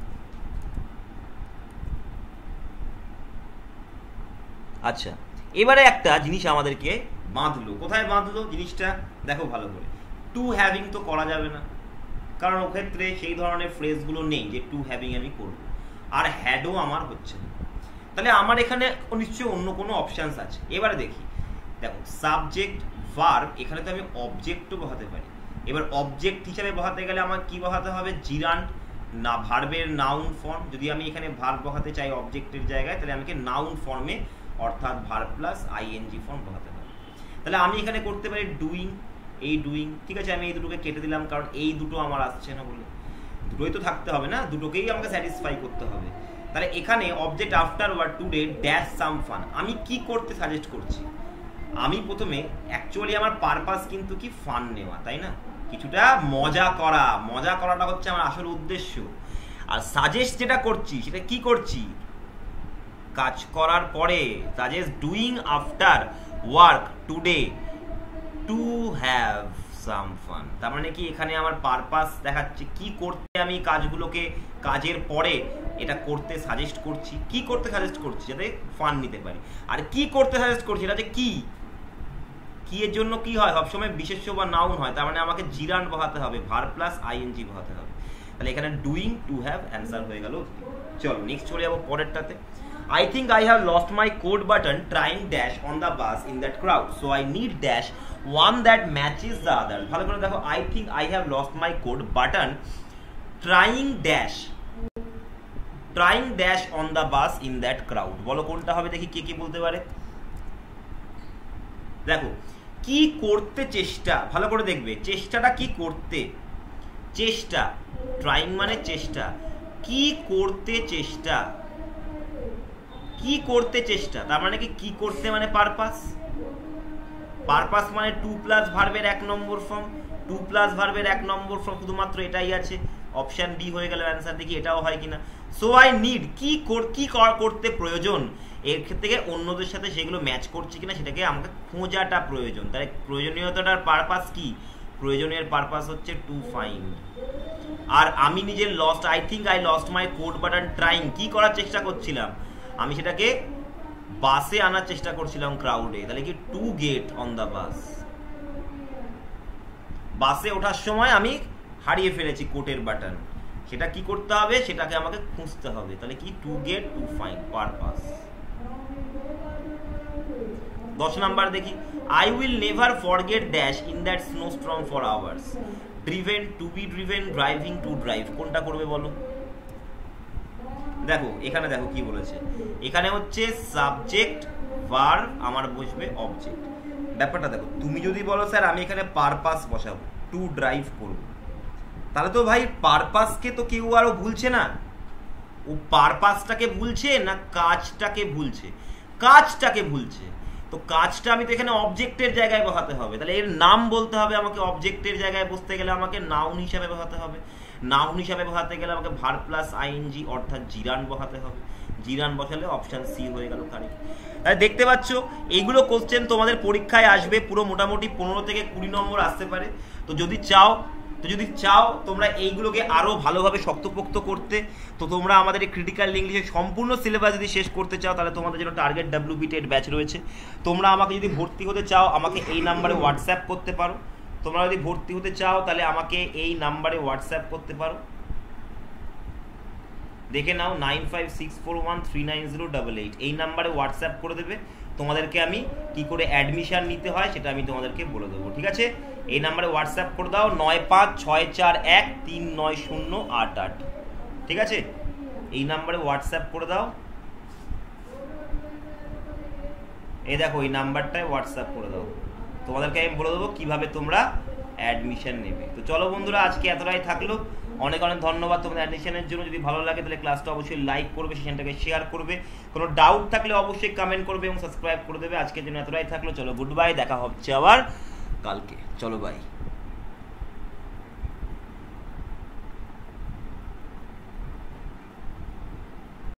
আচ্ছা এবারে একটা জিনিস আমাদেরকে বাঁধলো, কোথায় বাঁধলো জিনিসটা দেখো ভালো করে। টু হ্যাভিং তো করা যাবে না, কারণ ওক্ষেত্রে সেই ধরনের ফ্রেজগুলো নেই যে টু হ্যাভিং আমি করব, আর হ্যাডও আমার হচ্ছে না। তাহলে আমার এখানে নিশ্চয়ই অন্য কোনো অপশানস আছে। এবারে দেখি, দেখো সাবজেক্ট ভার্ব, এখানে তো আমি অবজেক্টও বসাতে পারি। এবার অবজেক্ট হিসাবে বসাতে গেলে আমার কি বসাতে হবে? জিরান্ড, না ভার্বের নাউন ফর্ম। যদি আমি এখানে ভার্ব বসাতে চাই অবজেক্টের জায়গায়, তাহলে আমাকে নাউন ফর্মে, অর্থাৎ ভার্ব প্লাস আইএনজি ফর্ম বসাতে হবে। তাহলে আমি এখানে করতে পারি ডুইং, এই ডুইং, ঠিক আছে আমি এই দুটোকে কেটে দিলাম, কারণ এই দুটো আমার আসছে না বলে। দুটোই তো থাকতে হবে না, দুটোকেই আমাকে স্যাটিসফাই করতে হবে। তাহলে এখানে object after word today dash some fun, আমি কি করতে সাজেস্ট করছি? আমি প্রথমে অ্যাকচুয়ালি আমার পারপাস কিন্তু কি ফান নেওয়া, তাই না? কিছুটা মজা করা, মজা করাটা হচ্ছে আমার আসল উদ্দেশ্য। আর সাজেস্ট যেটা করছি সেটা কি করছি? কাজ করার পরে suggest doing after work today to have some fun. তার মানে কি এখানে আমার পারপাস দেখাচ্ছে, কি করতে আমি কাজগুলোকে কাজের পরে এটা করতে সাজেস্ট করছি। কি করতে সাজেস্ট করছি? যাতে ফান নিতে পারি। আর কি করতে সাজেস্ট করছি এটা যে কি, কি এর জন্য কি হয়? সবসময় বিশেষ্য বা নাউন হয়, তার মানে আমাকে জিরান্ড বসাতে হবে, ভার্ব প্লাস আইএনজি বসাতে হবে। তাহলে এখানে ডুইং টু হ্যাভ অ্যান্সার হয়ে গেল। চলো নেক্সট চলে যাবো পরেরটাতে। I think I have lost my code button trying dash on the bus in that crowd, so I need dash one that matches the other. ভালো করে দেখো, I think I have lost my code button trying dash trying dash on the bus in that crowd. বলো কোনটা হবে, দেখি কে কে বলতে পারে। দেখো, কি করতে চেষ্টা, ভালো করে দেখবে চেষ্টাটা কি করতে, চেষ্টা, ট্রাইং মানে চেষ্টা, কি করতে চেষ্টা, কি করতে চেষ্টা, তার মানে কি করতে মানে পারপাস, পারপাস মানে টু প্লাস ভার্বের 1 নম্বর ফর্ম, টু প্লাস ভার্বের 1 নম্বর ফর্ম শুধুমাত্র এটাই আছে, অপশন ডি হয়ে গেল অ্যান্সার। দেখি এটাও হয় কিনা। সো আই নিড, কি করতে প্রয়োজন, এর ক্ষেত্রে অন্যদের সাথে সেগুলো ম্যাচ করছে কিনা সেটাকে আমাকে খোঁজাটা প্রয়োজন। তাহলে প্রয়োজনীয়তাটার পারপাস কি, প্রয়োজনীয় পারপাস হচ্ছে টু ফাইন্ড। আর আমি নিজের lost, I think I lost my code button trying, কি করার চেষ্টা করছিলাম, আমি সেটাকে বাসে আনার চেষ্টা করছিলাম ক্রাউডে। তাহলে কি to get on the bus, বাসে ওঠার সময় আমি হারিয়ে ফেলেছি কোটের বাটন, সেটা কি করতে হবে, সেটাকে আমাকে খুঁজতে হবে। তাহলে কি to get, to find, purpose. 10 number দেখি, I will never forget dash in that snowstorm for hours. Driven, to be driven, driving, to drive, কোনটা করবে বলো। দেখো এখানে দেখো কি বলেছে, এখানে হচ্ছে সাবজেক্ট ভার্ব, আমার বসবে অবজেক্ট। ব্যাপারটা দেখো, তুমি যদি বলো স্যার আমি এখানে পারপাস বসাবো, টু ড্রাইভ করবো, তাহলে তো ভাই পারপাসকে তো কেউ আরো ভুলছে না, ও পারপাসটাকে ভুলছে না কাজটাকে ভুলছে, কাজটাকে ভুলছে। তো কাজটা আমি তো এখানে অবজেক্টের জায়গায় বসাতে হবে, তাহলে এর নাম বলতে হবে আমাকে, অবজেক্টের জায়গায় বসতে গেলে আমাকে নাউন হিসাবে বসাতে হবে, নাউন হিসাবে বসাতে গেলে আমাকে ভার্ব প্লাস আইএনজি অর্থাৎ জিরান বসাতে হবে, জিরান বসালে অপশন সি হয়ে গেল কারেক্ট। তাহলে দেখতে পাচ্ছ এইগুলো কোশ্চেন তোমাদের পরীক্ষায় আসবে, পুরো মোটামুটি 15 থেকে 20 নম্বর আসতে পারে। তো যদি চাও তোমরা এইগুলোকে আরো ভালোভাবে শক্তপোক্ত করতে, তো তোমরা আমাদের এই ক্রিটিক্যাল ইংলিশের সম্পূর্ণ সিলেবাস যদি শেষ করতে চাও, তাহলে তোমাদের জন্য টার্গেট WB-টেট ব্যাচ রয়েছে। তোমরা আমাকে যদি ভর্তি হতে চাও, আমাকে এই নাম্বারে হোয়াটসঅ্যাপ করতে পারো। তোমরা যদি ভর্তি হতে চাও তাহলে আমাকে এই নাম্বারে হোয়াটসঅ্যাপ করতে পারো, দেখে নাও 9564139088, এই নাম্বারে হোয়াটসঅ্যাপ করে দেবে। তোমাদেরকে আমি কি করে অ্যাডমিশন নিতে হয় সেটা আমি তোমাদেরকে বলে দেবো, ঠিক আছে। এই নাম্বারে হোয়াটসঅ্যাপ করে দাও 9564139088, ঠিক আছে। এই নাম্বারে হোয়াটসঅ্যাপ করে দাও, এই দেখো এই নাম্বারটায় হোয়াটসঅ্যাপ করে দাও, তোমাদেরকে আমি বলে দেবো কিভাবে তোমরা অ্যাডমিশন নেবে। তো চলো বন্ধুরা, আজকে এতটাই থাকলো, অনেক অনেক ধন্যবাদ তোমাদের অ্যাডমিশনের জন্য। যদি ভালো লাগে তাহলে ক্লাসটা অবশ্যই লাইক করবে, সেশনটাকে শেয়ার করবে, কোনো ডাউট থাকলে অবশ্যই কমেন্ট করবে এবং সাবস্ক্রাইব করে দেবে। আজকের জন্য এতটাই থাকলো, চলো গুড বাই, দেখা হচ্ছে আবার কালকে, চলো বাই।